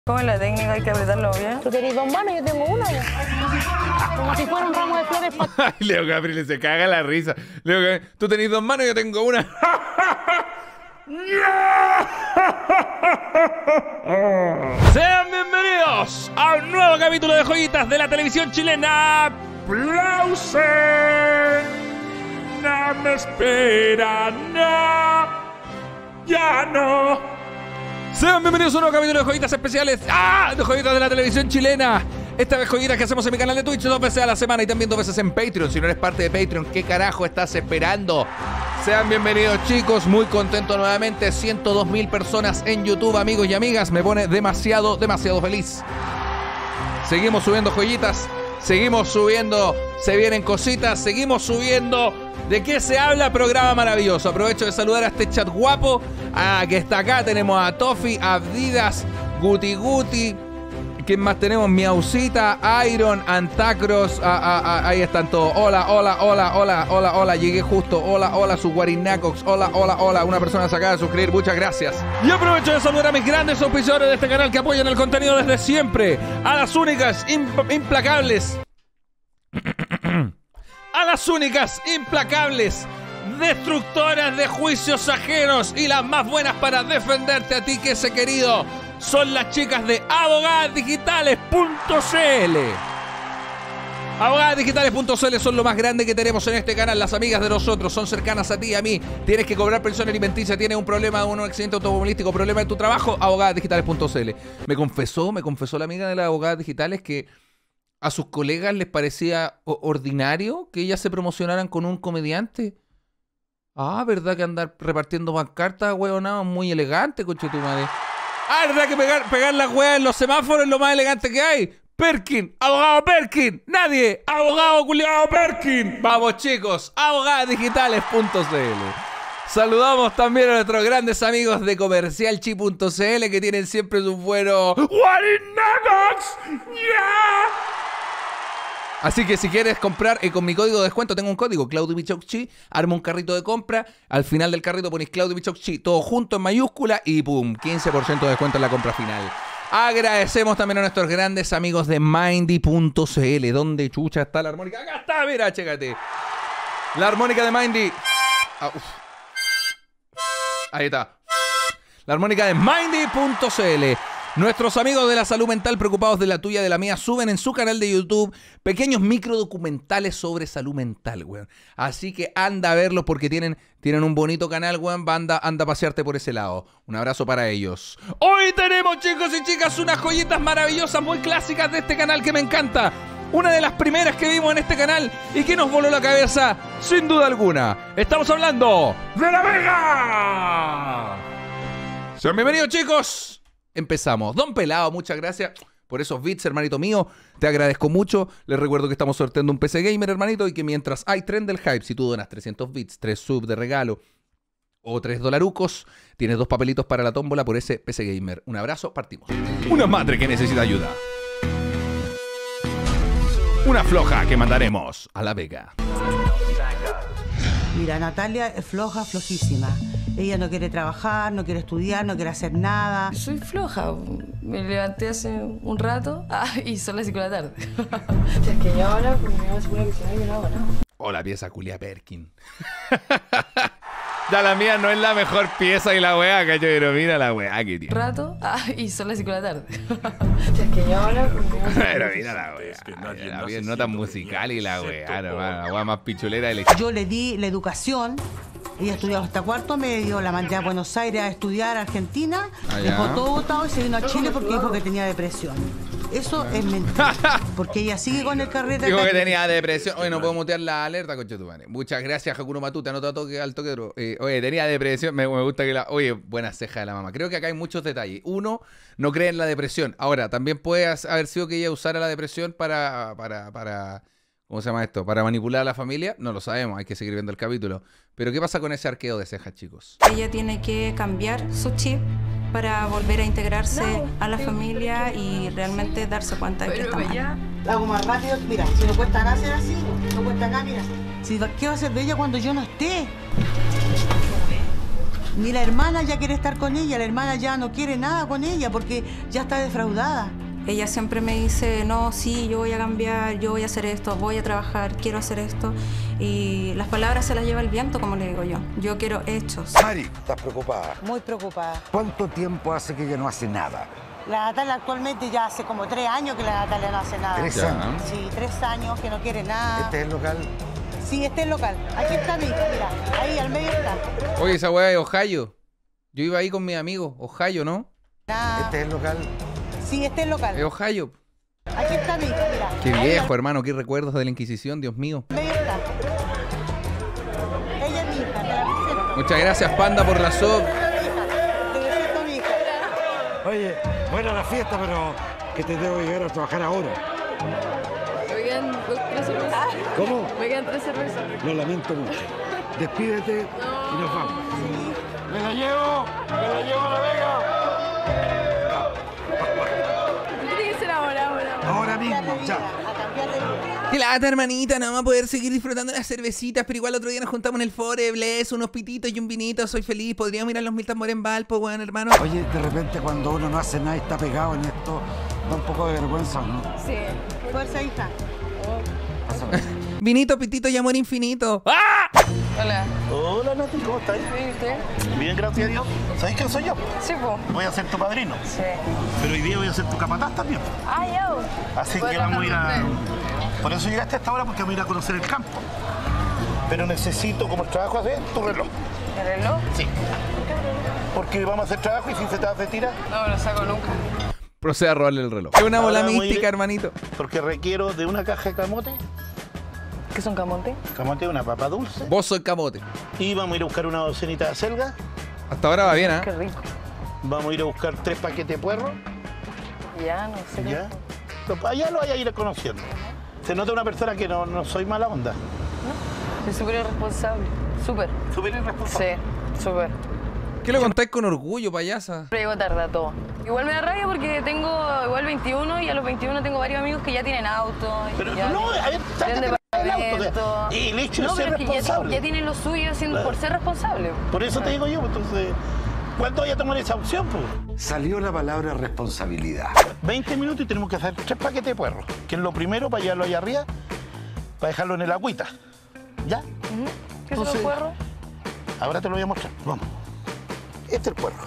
¿Cómo es la técnica? Hay que apretarlo bien. Tú tenés dos manos, yo tengo una. Como si fuera un ramo de flores. Ay, Leo Gabriel se caga la risa. Leo Gabriel, tú tenés dos manos, yo tengo una. Sean bienvenidos a un nuevo capítulo de Joyitas de la televisión chilena. ¡Aplausen! No me esperan, no. Ya no. Sean bienvenidos a un nuevo capítulo de Joyitas especiales. De Joyitas de la televisión chilena. Esta vez joyitas que hacemos en mi canal de Twitch 2 veces a la semana y también 2 veces en Patreon. Si no eres parte de Patreon, ¿qué carajo estás esperando? Sean bienvenidos, chicos, muy contento nuevamente. 102.000 personas en YouTube, amigos y amigas. Me pone demasiado feliz. Seguimos subiendo joyitas, seguimos subiendo, se vienen cositas, seguimos subiendo. ¿De qué se habla? Programa maravilloso. Aprovecho de saludar a este chat guapo que está acá. Tenemos a Tofi, Abdidas, Guti. ¿Quién más tenemos? Miausita, Iron, Antacros, ahí están todos. Hola, llegué justo. Hola, su Guarinacox. Hola. Una persona se acaba de suscribir, muchas gracias. Y aprovecho de saludar a mis grandes auspiciadores de este canal que apoyan el contenido desde siempre. A las únicas, implacables. A las únicas, implacables, destructoras de juicios ajenos y las más buenas para defenderte a ti, que ese querido. Son las chicas de abogadasdigitales.cl. Abogadasdigitales.cl son lo más grande que tenemos en este canal. Las amigas de nosotros son cercanas a ti y a mí. Tienes que cobrar pensión alimenticia, tienes un problema, un accidente automovilístico, problema en tu trabajo, abogadasdigitales.cl. Me confesó la amiga de las abogadas digitales que a sus colegas les parecía ordinario que ellas se promocionaran con un comediante. ¿Verdad que andar repartiendo pancartas, huevonado? Muy elegante, conche tu madre. ¿Verdad que pegar las weas en los semáforos es lo más elegante que hay? Perkin, abogado Perkin, nadie, abogado culiado Perkin. Vamos, chicos, abogadasdigitales.cl. Saludamos también a nuestros grandes amigos de comercialchi.cl que tienen siempre sus buenos Warinagox. ¡Yeah! Así que si quieres comprar con mi código de descuento, tengo un código, ClaudiBichocchi, arma un carrito de compra, al final del carrito ponéis ClaudiBichocchi, todo junto en mayúscula y ¡pum! 15% de descuento en la compra final. Agradecemos también a nuestros grandes amigos de Mindy.cl. ¿Dónde chucha está la armónica? Acá está, mira, chécate. La armónica de Mindy. Ahí está. La armónica de Mindy.cl. Nuestros amigos de la salud mental, preocupados de la tuya, de la mía, suben en su canal de YouTube pequeños microdocumentales sobre salud mental, weón. Así que anda a verlos porque tienen un bonito canal, weón. Anda a pasearte por ese lado. Un abrazo para ellos. Hoy tenemos, chicos y chicas, unas joyitas maravillosas, muy clásicas de este canal que me encanta. Una de las primeras que vimos en este canal y que nos voló la cabeza, sin duda alguna. Estamos hablando de La Vega. Sean bienvenidos, chicos. Empezamos. Don Pelado, muchas gracias por esos bits, hermanito mío. Te agradezco mucho. Les recuerdo que estamos sorteando un PC Gamer, hermanito, y que mientras hay tren del hype, si tú donas 300 bits, 3 subs de regalo o 3 dolarucos, tienes 2 papelitos para la tómbola por ese PC Gamer. Un abrazo, partimos. Una madre que necesita ayuda. Una floja que mandaremos a La Vega. Mira, Natalia es floja, flojísima. Ella no quiere trabajar, no quiere estudiar, no quiere hacer nada. Soy floja. Me levanté hace un rato y son las 5 de la tarde. Es que yo ahora, porque me aseguro que si no, yo no hago nada. Hola, pieza culia Perkin. Ya la mía no es la mejor pieza y la weá, cacho, pero mira la weá que tiene. Rato y son las 5 de la tarde. Es que yo ahora, porque me aseguro pero mira la weá. La bien nota musical y la weá, la weá más pichulera de la... Yo le di la educación. Ella estudió hasta cuarto medio, la mandé a Buenos Aires a estudiar a Argentina, dejó todo botado y se vino a Chile porque dijo que tenía depresión. Eso es mentira, porque ella sigue con el carrete. Dijo que tenía depresión. Oye, no puedo mutear la alerta, coche tu madre. Muchas gracias, Hakuro Matute, anota toque al toque. Oye, tenía depresión, me gusta que la... Oye, buena ceja de la mamá. Creo que acá hay muchos detalles. Uno, no cree en la depresión. Ahora, también puede haber sido que ella usara la depresión para ¿cómo se llama esto? ¿Para manipular a la familia? No lo sabemos, hay que seguir viendo el capítulo. Pero ¿qué pasa con ese arqueo de cejas, chicos? Ella tiene que cambiar su chip para volver a integrarse a la familia y realmente darse cuenta de que está mal. La hago más rápido. Mira, si no cuesta acá hacer así, no cuesta acá, mira. ¿Qué va a hacer de ella cuando yo no esté? Ni la hermana ya quiere estar con ella, la hermana ya no quiere nada con ella porque ya está defraudada. Ella siempre me dice, no, sí, yo voy a cambiar, yo voy a hacer esto, voy a trabajar, quiero hacer esto. Y las palabras se las lleva el viento, como le digo yo. Yo quiero hechos. Mari, ¿estás preocupada? Muy preocupada. ¿Cuánto tiempo hace que ella no hace nada? La Natalia actualmente ya hace como 3 años que la Natalia no hace nada. 3 años. Sí, 3 años que no quiere nada. ¿Este es el local? Sí, este es el local. Aquí está mi hija, mira. Ahí, al medio está. Oye, esa weá es Ohio. Yo iba ahí con mis amigos. Ohio, ¿no? Nada. ¿Este es el local? Sí, este es el local. Es Ohio. Aquí está mi hija, mira. Qué Ahí, viejo, hermano. Qué recuerdos de la Inquisición, Dios mío. al medio está. Ella es mi hija, te la presento. Muchas gracias, Panda, por la sub. Te presento a mi hija. Oye, buena la fiesta, pero que te debo llegar a trabajar ahora. Me quedan 3 cervezas. ¿Cómo? Me quedan 3 cervezas. Lo lamento mucho. Despídete y nos vamos. ¡Me la llevo! ¡Me la llevo a La Vega! Tiene que ser ahora. Ahora mismo, ya. A cambiar de vida. Qué lata, hermanita, no vamos a poder seguir disfrutando las cervecitas, pero igual otro día nos juntamos en el Fore, Bless, unos pititos y un vinito, soy feliz, podríamos ir a los Milton More en Valpo, weón, hermano. Oye, de repente cuando uno no hace nada y está pegado en esto, da un poco de vergüenza, ¿no? Sí. Fuerza, hija. Vinito, pitito y amor infinito. ¡Ah! Hola. Hola Nati, ¿cómo estás? ¿Y usted? Bien, gracias a Dios. ¿Sabes quién soy yo? Sí, po. Voy a ser tu padrino, Sí. pero hoy día voy a ser tu capataz también. Ah, ya. Así que vamos a ir a... Por eso llegaste a esta hora, porque vamos a ir a conocer el campo. Pero necesito, como el trabajo hace, tu reloj. ¿El reloj? Sí. Porque vamos a hacer trabajo y si se te hace tira, No me lo saco nunca. Procede a robarle el reloj. Es una bola Ahora vamos a mística, ir- hermanito. porque requiero de una caja de camote. ¿Qué son camote? Camote, una papa dulce. Vos soy camote. Y vamos a ir a buscar una docenita de acelga. Hasta ahora va bien, ¿ah? Qué rico. Vamos a ir a buscar 3 paquetes de puerro. Ya, no sé. ¿Ya? Allá lo vaya a ir conociendo. Se nota una persona que no soy mala onda. Soy súper irresponsable. Súper. Súper irresponsable. Sí, súper. ¿Qué lo contáis con orgullo, payasa? Siempre llego tarde a todo. Igual me da rabia porque tengo igual 21 y a los 21 tengo varios amigos que ya tienen auto. y Pero ya no, a ver, sácate tienen el auto. departamento. Y el hecho de No, ser pero es que ya, responsable. ya tienen lo suyo Claro. por ser responsable. Por eso te digo yo, entonces, ¿cuándo voy a tomar esa opción? Pues? Salió la palabra responsabilidad. 20 minutos y tenemos que hacer 3 paquetes de puerro, que es lo primero para llevarlo allá arriba, para dejarlo en el agüita. ¿Ya? ¿Qué son los Entonces- puerros? Ahora te lo voy a mostrar. Vamos. Este es el puerro.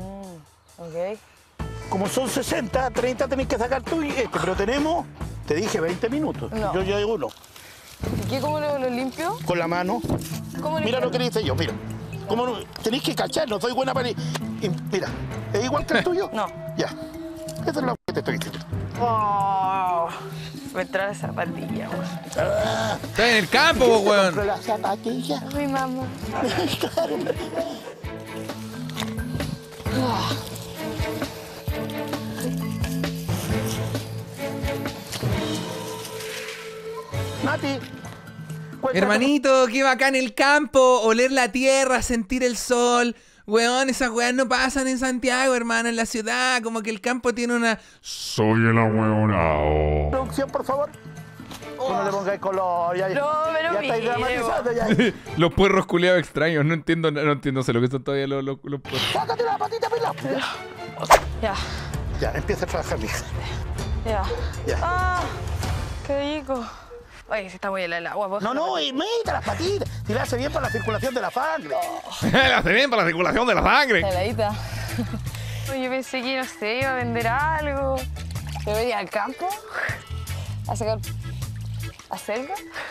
Ok. Como son 60, 30 tenés que sacar tú y este, pero tenemos, te dije 20 minutos. No. Yo llevo uno. ¿Y qué, cómo lo limpio? Con la mano. ¿Cómo Mira lo que le hice yo, mira. ¿Cómo no? Tenéis que cachar, no soy buena para... Mira, ¿es igual que el tuyo? No. Ya. Esa es la que te estoy diciendo. Oh, me trae zapatilla, weón. Está en el campo, vos, weón. Compré la zapatilla. Mi mamá. Claro. Nati. cuéntame. Hermanito, qué bacán el campo, oler la tierra, sentir el sol. Weón, esas weas no pasan en Santiago, hermano, en la ciudad. Como que el campo tiene una... Soy el ahueonao. Producción, por favor. No le pongáis color. Ya, No, pero ya estáis mire, dramatizando. Ya. Los puerros culiados extraños, no entiendo sé lo que son todavía los puerros. Sácate la patita pelada. Ya, Ya, empieza a trabajar, mija. ya. Ya. Ah, qué rico. Oye, se está muy helada el agua. ¿puedo No, dejar no, la y meta las patitas. Si le hace bien para la circulación de la sangre. Le hace bien para la circulación de la sangre. heladita? Oye, yo pensé que, no sé, iba a vender algo. ¿Me venía al campo? ¿A sacar acelga?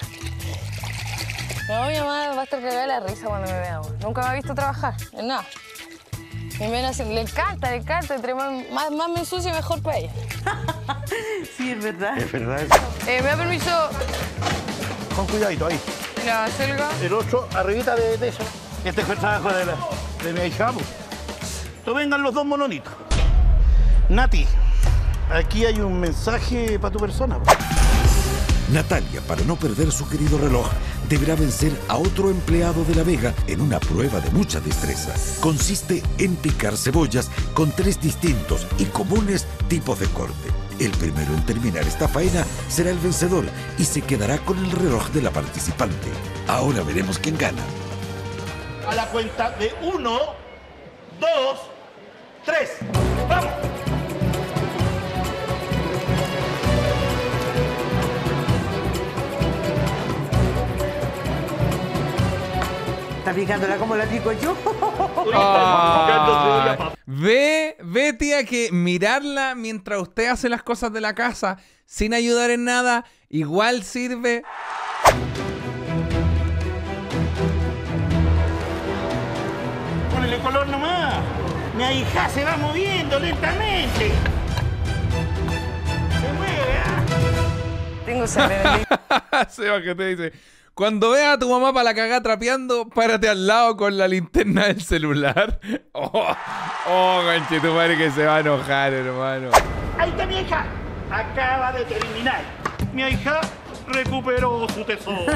No, mi mamá va a estar cagada de la risa cuando me vea. güey. Nunca me ha visto trabajar, en nada. Y me le encanta, entre más me ensucio, mejor para ella. Sí, es verdad. Es verdad. ¿Me da permiso Con cuidadito ahí. la acelga? El otro, arribita de eso. Este fue el trabajo de mi ahijado. No vengan los dos mononitos. Nati, aquí hay un mensaje para tu persona. Natalia, para no perder su querido reloj, deberá vencer a otro empleado de La Vega en una prueba de mucha destreza. Consiste en picar cebollas con 3 distintos y comunes tipos de corte. El primero en terminar esta faena será el vencedor y se quedará con el reloj de la participante. Ahora veremos quién gana. A la cuenta de 1, 2, 3. ¡Vamos! Está picándola como la pico yo. Ve, tía, que mirarla mientras usted hace las cosas de la casa sin ayudar en nada, igual sirve. Ponele color nomás. Mi hija se va moviendo lentamente. Se mueve, ¿ah? Tengo sangre en el Seba, que te dice: cuando veas a tu mamá para la cagada trapeando, párate al lado con la linterna del celular. Ganche, tu madre que se va a enojar, hermano. Ahí está mi hija. Acaba de terminar. Mi hija recuperó su tesoro.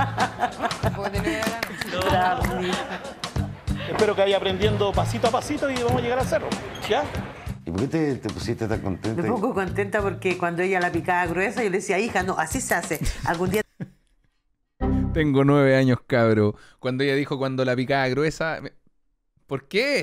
Espero que vaya aprendiendo pasito a pasito y vamos a llegar al cerro. ¿Ya? ¿Y por qué te pusiste tan contenta? Me pongo contenta porque cuando ella la picaba gruesa, yo le decía, hija, no, así se hace. Algún día... Tengo 9 años, cabro. Cuando ella dijo cuando la picaba gruesa... ¿Por qué?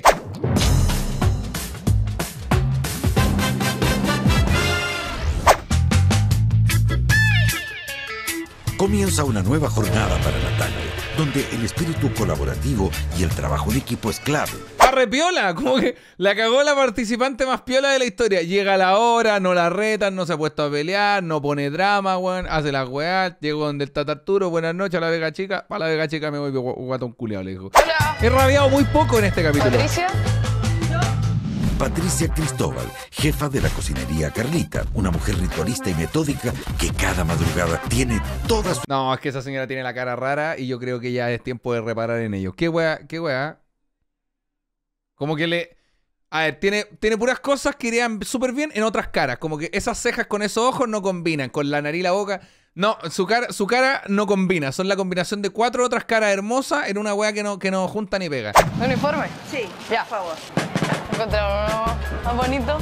Comienza una nueva jornada para Natalia, donde el espíritu colaborativo y el trabajo en equipo es clave. Repiola, como que la cagó la participante más piola de la historia. Llega la hora, no la retan, no se ha puesto a pelear, no pone drama, weón, hace las weas. Llego donde el Tata Arturo, buenas noches a la Vega Chica. Para la Vega Chica me voy guatón culiao, le dijo. Hola. He rabiado muy poco en este capítulo. ¿Patricia? Patricia Cristóbal, jefa de la cocinería Carlita, una mujer ritualista y metódica que cada madrugada tiene todas... No, es que esa señora tiene la cara rara y yo creo que ya es tiempo de reparar en ello. ¿Qué wea? ¿Qué wea? Como que le... A ver, tiene puras cosas que irían súper bien en otras caras. Como que esas cejas con esos ojos no combinan. Con la nariz y la boca... No, su cara no combina. Son la combinación de 4 otras caras hermosas en una wea que no junta ni pega. ¿Uniforme? Sí, Ya. por favor. Encontramos uno más bonito.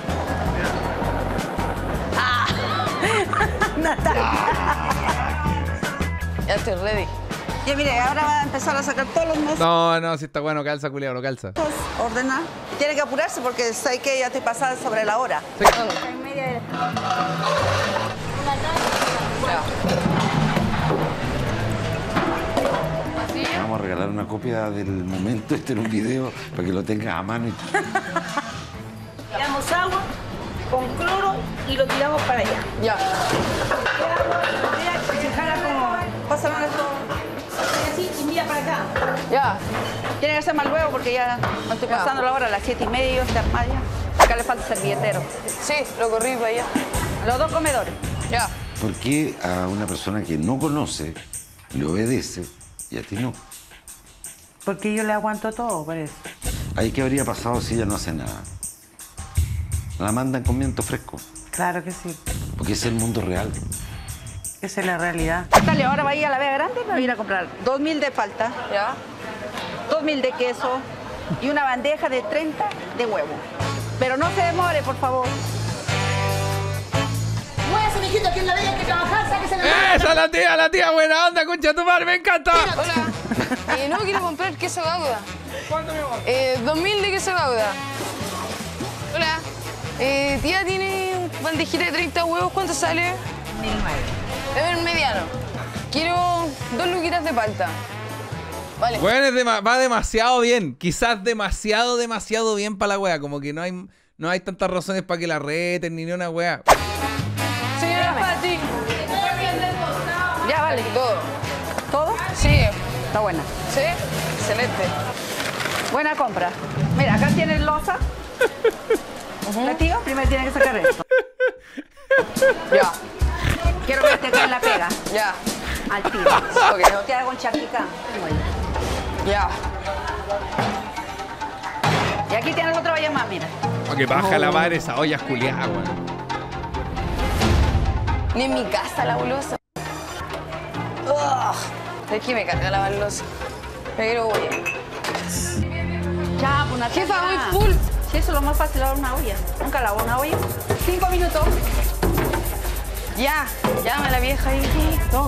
Ya estoy ready. Ya mire, ahora va a empezar a sacar todos los meses. No, si está bueno, calza, culiao, lo calza. Ordenar. Tiene que apurarse porque sé que ya estoy pasada sobre la hora. Sí. Vamos a regalar una copia del momento en un video para que lo tengas a mano. Tiramos agua con cloro y lo tiramos para allá. Ya. Pásame esto. Así y mira para acá. Ya. Tiene que ser más luego porque ya me estoy pasando la hora, a las 7:30 yo estoy armaria. Acá le falta servilletero. Sí, lo corrí para allá. Los 2 comedores. Ya. ¿Por qué a una persona que no conoce le obedece y a ti no? Porque yo le aguanto todo, por eso. ¿Ahí qué habría pasado si ella no hace nada? La mandan con viento fresco, Claro que sí. porque es el mundo real. Esa es la realidad. Dale, ahora va a ir a la Vega Grande y me va a ir a comprar 2.000 de palta, Ya. 2.000 de queso y una bandeja de 30 de huevo. Pero no se demore, por favor. Muévase, mijito, que en la vez hay que trabajar, sáquese la ¡Esa la tía buena onda, concha tu madre! ¡Me encanta! Hola. No quiero comprar queso Gouda. ¿Cuánto me va? 2.000 de queso Gouda. Hola. Tía, ¿tiene bandejita de 30 huevos? ¿Cuánto sale? 1.009. Debe el mediano. Quiero 2 luquitas de palta. Vale. Bueno, va demasiado bien. Quizás demasiado bien para la wea. Como que no hay tantas razones para que la reten ni una wea. Señora Pati. Ya, vale. Todo. ¿Todo? Sí. Está buena. ¿Sí? Excelente. Buena compra. Mira, acá tienes loza. La tía primero tiene que sacar esto. Ya. Quiero verte acá en la pega. Ya. Al tiro. Ok. No te hago con charquicán. Ya. Y aquí tienes otra valla más, mira. Porque baja a lavar esa olla culiada, weón. Ni en mi casa la bolosa. Es que me carga lavar losa. Pero voy. Ya, pues una Jefa, tía. voy full. Sí, eso es lo más fácil, lavar una olla. Nunca lavo una olla. 5 minutos. Ya. Llama la vieja ahí. No,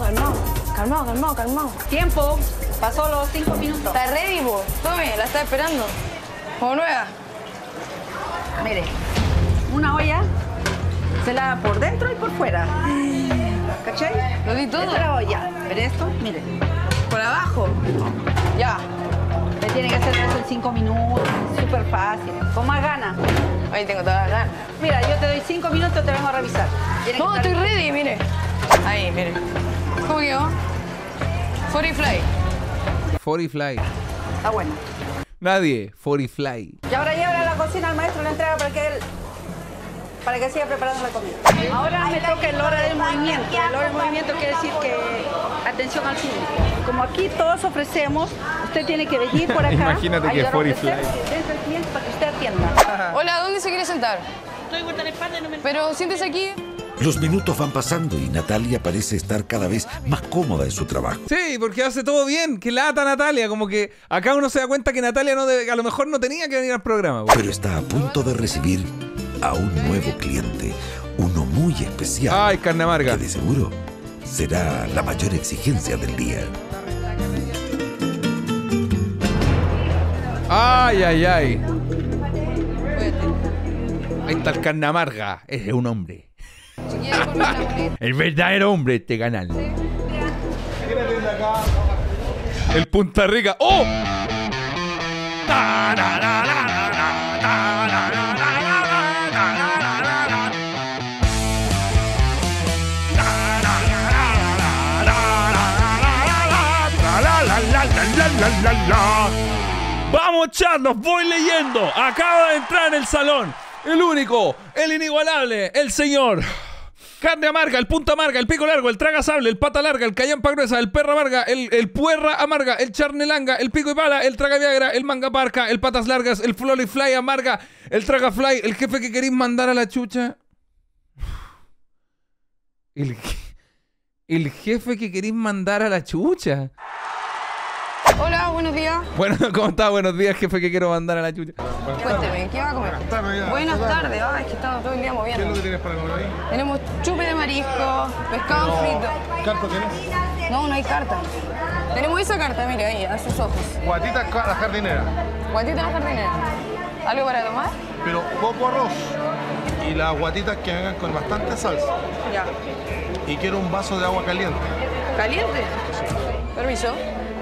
calmado. Tiempo. Pasó los 5 minutos. Está ready, vos. Tome, la está esperando. Como nueva. Mire, una olla se lava por dentro y por fuera. ¿Cachai? Lo di todo. Esta es la olla. Pero esto, mire, Por abajo. Ya. me tiene que hacer eso en 5 minutos. Súper fácil. Con más ganas. Ahí tengo todas las ganas. Mira, yo te doy 5 minutos, te vengo a revisar. Tiene que No, estar- estoy ready, mire. Ahí, mire. ¿Cómo quedó? 40 fly. 40 fly. Está bueno. Nadie. 40 fly. Y ahora lleva a la cocina al maestro, le entrega para que siga preparando la comida. Ahora me toca el hora del movimiento. El hora del movimiento quiere decir que atención al público. Como aquí todos ofrecemos, usted tiene que venir por acá. Imagínate que ayudar a 40 ofrecer fly. dentro del cliente para que usted atienda. Hola, ¿dónde se quiere sentar? Estoy guardaespaldas y no me... Pero siéntese aquí. Los minutos van pasando y Natalia parece estar cada vez más cómoda en su trabajo. Sí, porque hace todo bien. Que lata Natalia. Como que acá uno se da cuenta que Natalia a lo mejor no tenía que venir al programa. Pero está a punto de recibir a un nuevo cliente, uno muy especial. Ay, carne amarga. Que de seguro será la mayor exigencia del día. Ay, ay, ay. Ahí está el carne amarga. Es un hombre. Chiquilla, ponme una moneda. El verdadero hombre de este canal. El Punta Rica. ¡Oh! Vamos, Charlos, voy leyendo. Acaba de entrar en el salón el único, el inigualable, el señor Carne amarga, el punta amarga, el pico largo, el traga sable, el pata larga, el callampa gruesa, el perra amarga, el puerra amarga, el charnelanga, el pico y pala, el traga viagra, el manga parca, el patas largas, el flolly fly amarga, el traga fly, el jefe que queréis mandar a la chucha. El jefe que queréis mandar a la chucha. Hola, buenos días. Bueno, ¿cómo está? Buenos días, jefe que quiero mandar a la chucha. Cuénteme, ¿qué va a comer? Buenas tardes. Ay, es que estamos todo el día moviendo. ¿Qué es lo que tienes para comer ahí? Tenemos chupe de marisco, pescado frito. ¿Carta tienes? No, no hay carta. Tenemos esa carta, mire, ahí, a sus ojos. Guatita a la jardinera, Guatita en la jardinera. ¿Algo para tomar? pero poco arroz. Y las guatitas que vengan con bastante salsa. Ya. Y quiero un vaso de agua caliente. ¿Caliente? Permiso.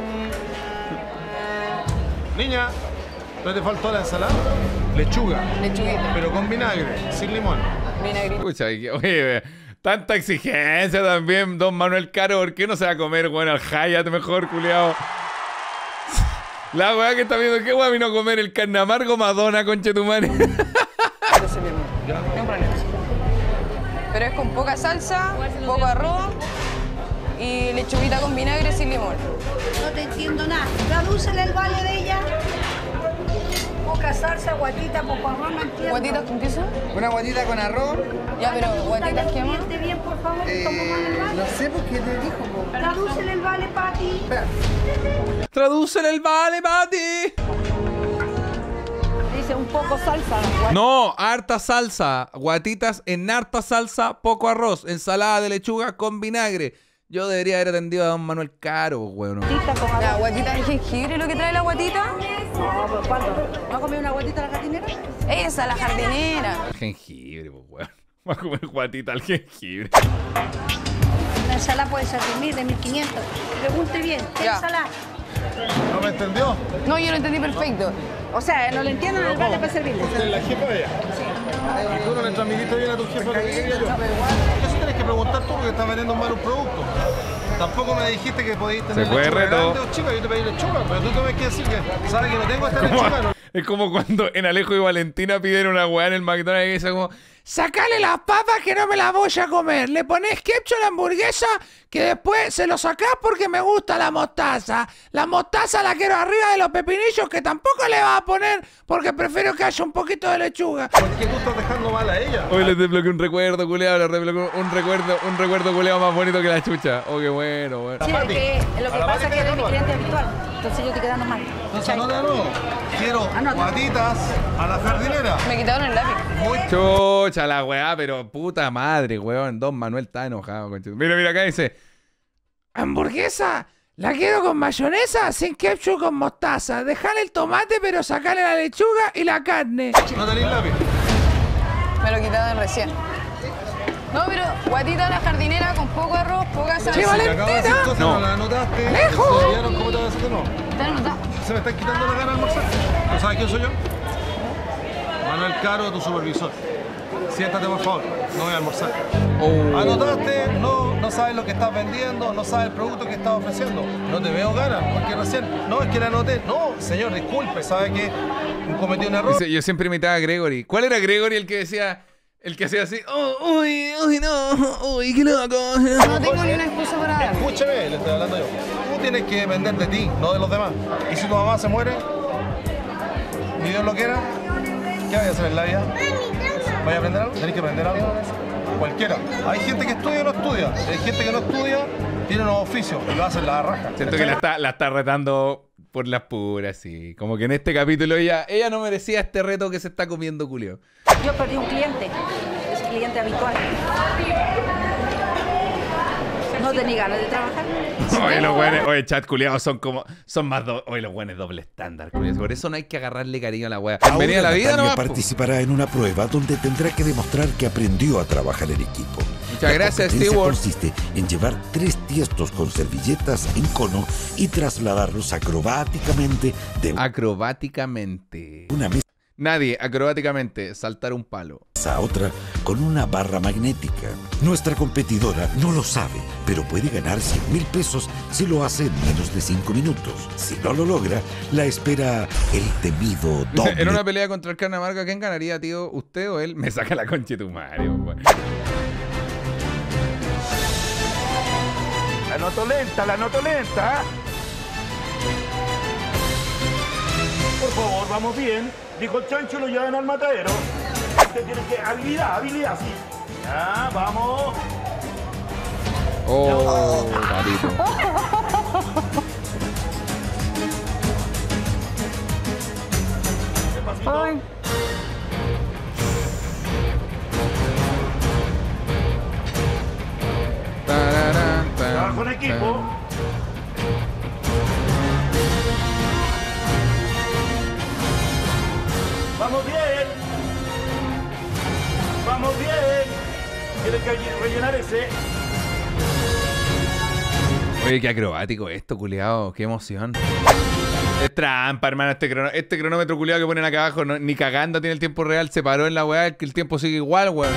Niña, ¿no te faltó la ensalada? Lechuga, Lechuguita. pero con vinagre, sin limón. Vinagrito. Escucha, oye, tanta exigencia también, don Manuel Caro. ¿Por qué no se va a comer, bueno, al Hayat mejor, culiao? La weá que está viendo, ¿qué weá vino a comer el carne amargo Madonna, conchetumare? No hay problema. Pero es con poca salsa, poco arroz y lechuguita con vinagre sin limón. No te entiendo nada. Tradúcele el vale de ella. Poca salsa, guatita, poco arroz, no entiendo. ¿Guatitas con queso? Una guatita con arroz. Ya, pero guatitas que más. Miente bien, por favor, ¿cómo va el vale? No sé por qué te dijo. Po. Tradúcele el vale, Pati. Tradúcele el vale, Pati. Dice un poco salsa. No, harta salsa. Guatitas en harta salsa, poco arroz. Ensalada de lechuga con vinagre. Yo debería haber atendido a don Manuel Caro, weón. Guatita con La arroz. guatita de jengibre, ¿lo que trae la guatita? No, pero ¿cuándo? ¿No ha comido una guatita a la jardinera? Esa, la jardinera. Jengibre, pues, weón. Va a comer guatita al jengibre. La ensalada puede ser de 1500. Pregunte bien, ¿qué Ya. ensalada? ¿No me entendió? No, yo lo entendí perfecto. O sea, no le entienden el vale para servirle. ¿Usted es la jefa de ella? Sí. ¿Y tú no le transmitiste bien a tu jefa lo que quería yo? Eso tienes que preguntar tú porque estás vendiendo mal un producto. Tampoco me dijiste que podías tener Se fue lechuga reto. grande o chica, yo te pedí lechuga, pero tú tenés que decir que sabes que no tengo esta lechuga. ¿No? Es como cuando en Alejo y Valentina piden una weá en el McDonald's y dice como: sacale las papas que no me las voy a comer. Le pones ketchup a la hamburguesa que después se lo sacás porque me gusta la mostaza. La mostaza la quiero arriba de los pepinillos que tampoco le vas a poner porque prefiero que haya un poquito de lechuga. Porque tú estás dejando mal a ella. Hoy les desbloqueé un recuerdo, culeado. Les desbloqueé un recuerdo culeado más bonito que la chucha. Oh, qué bueno, weón. Sí, que lo que pasa es que eres mi cliente habitual. Entonces yo te quedando mal. Entonces no de nuevo. Quiero Anota. guatitas a la jardinera. Me quitaron el lápiz. Muy Chucha la weá, pero puta madre, weón. Don Manuel está enojado, conchito. Mira, mira, acá dice: hamburguesa, La quiero con mayonesa, sin ketchup, con mostaza. Dejale el tomate, pero sacale la lechuga y la carne. ¿No tenéis lápiz? Me lo he quitado recién. No, pero guatita a la jardinera con poco arroz, poca salsa. ¡Sí, Valentina! No la anotaste. ¡Alejo! ¿Cómo te vas a hacer? No. ¿Te lo notas? Se me están quitando la gana de almorzar. ¿Tú sabes quién soy yo? Manuel Caro, tu supervisor. Siéntate, por favor. No voy a almorzar. Anotaste, no sabes lo que estás vendiendo, no sabes el producto que estás ofreciendo. No te veo ganas, porque recién... No, es que la anoté. No, señor, disculpe, ¿sabe que cometí un error? Yo siempre imitaba a Gregory. ¿Cuál era Gregory el que decía... El que hacía así, uy, no, uy, qué loco. No tengo ni una excusa para dar. Escúcheme, le estoy hablando yo. Tú tienes que depender de ti, no de los demás. Y si tu mamá se muere, ni Dios lo quiera, ¿qué vas a hacer en la vida? ¿Vas a aprender algo? ¿Tenés que aprender algo? Cualquiera. Hay gente que estudia y no estudia. Hay gente que no estudia, tiene unos oficios y lo hacen la raja. Siento que la está retando por las puras, sí. Como que en este capítulo ella no merecía este reto que se está comiendo Julio. Yo perdí un cliente, es cliente habitual. ¿No tenía ganas de trabajar? Oye, los buenos, oye, chat culiados son más oye, los buenos doble estándar, culiados. Por eso no hay que agarrarle cariño a la wea. Bienvenida a la vida, Natalia ¿no? participará en una prueba donde tendrá que demostrar que aprendió a trabajar en equipo. Muchas gracias, Stewart. Stewart. Consiste en llevar 3 tiestos con servilletas en cono y trasladarlos acrobáticamente de una mesa Nadie, acrobáticamente, saltar un palo. A otra con una barra magnética. Nuestra competidora no lo sabe, pero puede ganar 100.000 pesos si lo hace en menos de 5 minutos. Si no lo logra, la espera el temido doble. En una pelea contra el carne amarga, ¿quién ganaría, tío? ¿Usted o él? Me saca la concha de tu madre, bueno. La noto lenta. Por favor, vamos bien. Dijo el chancho, lo llevan al matadero. Usted tiene que... Habilidad, sí. Ya, vamos. Oh, carito. Ay. Trabajo en equipo. Vamos bien. Tienes que rellenar ese. Oye, qué acrobático esto, culiao. Qué emoción. Es trampa, hermano, este cronómetro culiao que ponen acá abajo, no, ni cagando tiene el tiempo real. Se paró en la weá, que el tiempo sigue igual, weón.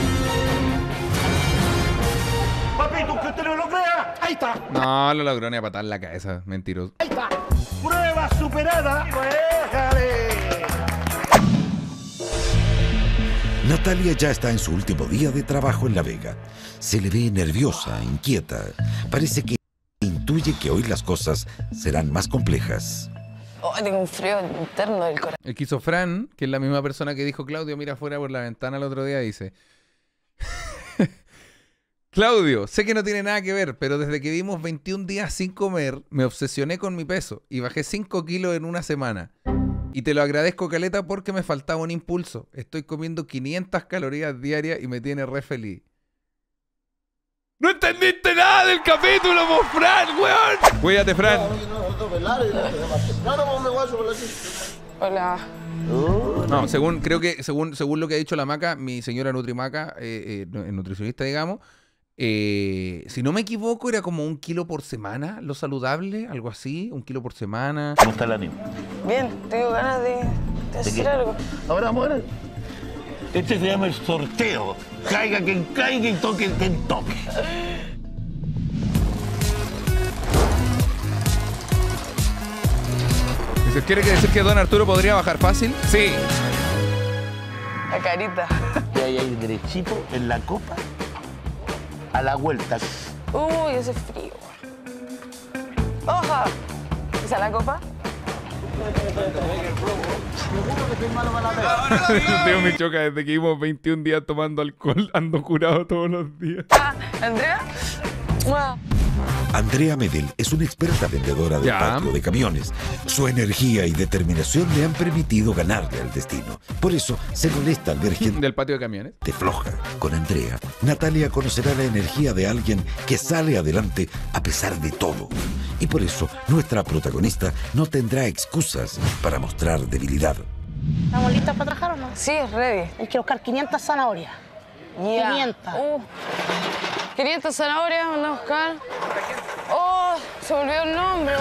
Papito, que usted no lo crea. Ahí está. No, lo logró ni a patar la cabeza. Mentiroso. Ahí está. Prueba superada. Déjale. Natalia ya está en su último día de trabajo en La Vega. Se le ve nerviosa, inquieta. Parece que intuye que hoy las cosas serán más complejas. Oh, tengo un frío interno del corazón. El que hizo Fran, que es la misma persona que dijo Claudio, mira afuera por la ventana el otro día, dice... Claudio, sé que no tiene nada que ver, pero desde que vimos 21 días sin comer, me obsesioné con mi peso y bajé 5 kilos en una semana. Y te lo agradezco, caleta, porque me faltaba un impulso. Estoy comiendo 500 calorías diarias y me tiene re feliz. ¡No entendiste nada del capítulo, vos, Fran, weón! Cuídate, Fran. Hola. No, según lo que ha dicho la Maca, mi señora Nutrimaca, nutricionista, digamos, si no me equivoco, era como 1 kilo por semana, lo saludable, algo así, 1 kilo por semana. ¿Cómo está el ánimo? Bien, tengo ganas de hacer algo. Ahora vamos a ver. Este se llama el sorteo. Caiga quien caiga y toque quien toque. ¿Quiere decir que Don Arturo podría bajar fácil? Sí. La carita. Y ahí derechito en la copa, a la vuelta. Uy, ese frío. ¡Oja! ¿Esa es la copa? Tío, me choca desde que vimos 21 días tomando alcohol, ando curado todos los días. ¿Andrea? Andrea Medel es una experta vendedora del patio de camiones. Su energía y determinación le han permitido ganarle al destino. Por eso se molesta al ver gente del patio de camiones te floja. Con Andrea, Natalia conocerá la energía de alguien que sale adelante a pesar de todo Y por eso, nuestra protagonista no tendrá excusas para mostrar debilidad. ¿Estamos listas para trabajar o no? Sí, ready. Hay que buscar 500 zanahorias. Ya. 500. 500 zanahorias, vamos a buscar. Oh, se me olvidó el nombre.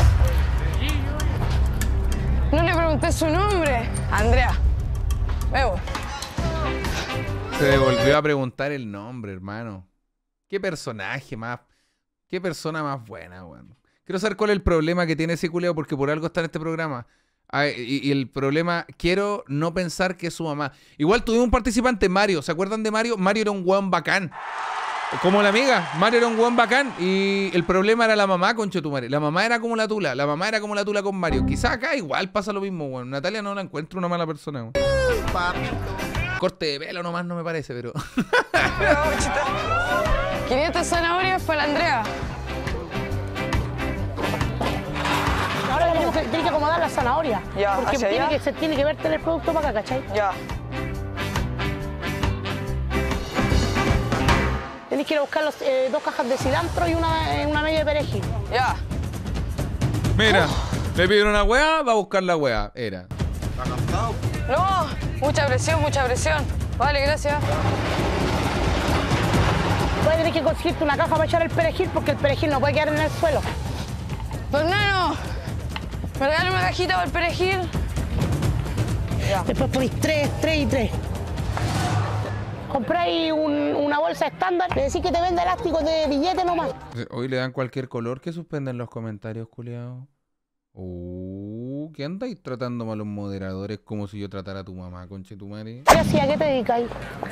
No le pregunté su nombre. Andrea. Me voy. Se devolvió a preguntar el nombre, hermano. Qué personaje más... Qué persona más buena, weón. Quiero saber cuál es el problema que tiene ese culeo, porque por algo está en este programa. Y el problema, quiero no pensar que es su mamá. Igual tuvimos un participante, Mario. ¿Se acuerdan de Mario? Mario era un weón bacán. Como la amiga, Mario era un weón bacán. Y el problema era la mamá, conchetumare. La mamá era como la tula. La mamá era como la tula con Mario. Quizás acá igual pasa lo mismo, weón. Natalia no la encuentro una mala persona, weón. Corte de pelo nomás no me parece, pero... 500 zanahorias para la Andrea. Ahora tenés que acomodar la zanahoria. Ya, porque se tiene que verte el producto para acá, ¿cachai? Ya. Tenés que ir a buscar 2 cajas de cilantro y una media de perejil. Ya. Mira, le pidieron una weá, va a buscar la weá. Era. ¿Está cansado? No, mucha presión, mucha presión. Vale, gracias. Voy a tener que conseguirte una caja para echar el perejil porque el perejil no puede quedar en el suelo. Fernando, ¿me regalas una cajita para el perejil? Ya. Después ponís 3 y 3. Compráis una bolsa estándar, le decís que te vende elásticos de billete nomás. Hoy le dan cualquier color que suspenden los comentarios, culiao. ¿Qué andáis tratando mal los moderadores como si yo tratara a tu mamá, conchetumare? ¿Qué hacía? ¿Qué te dedicáis?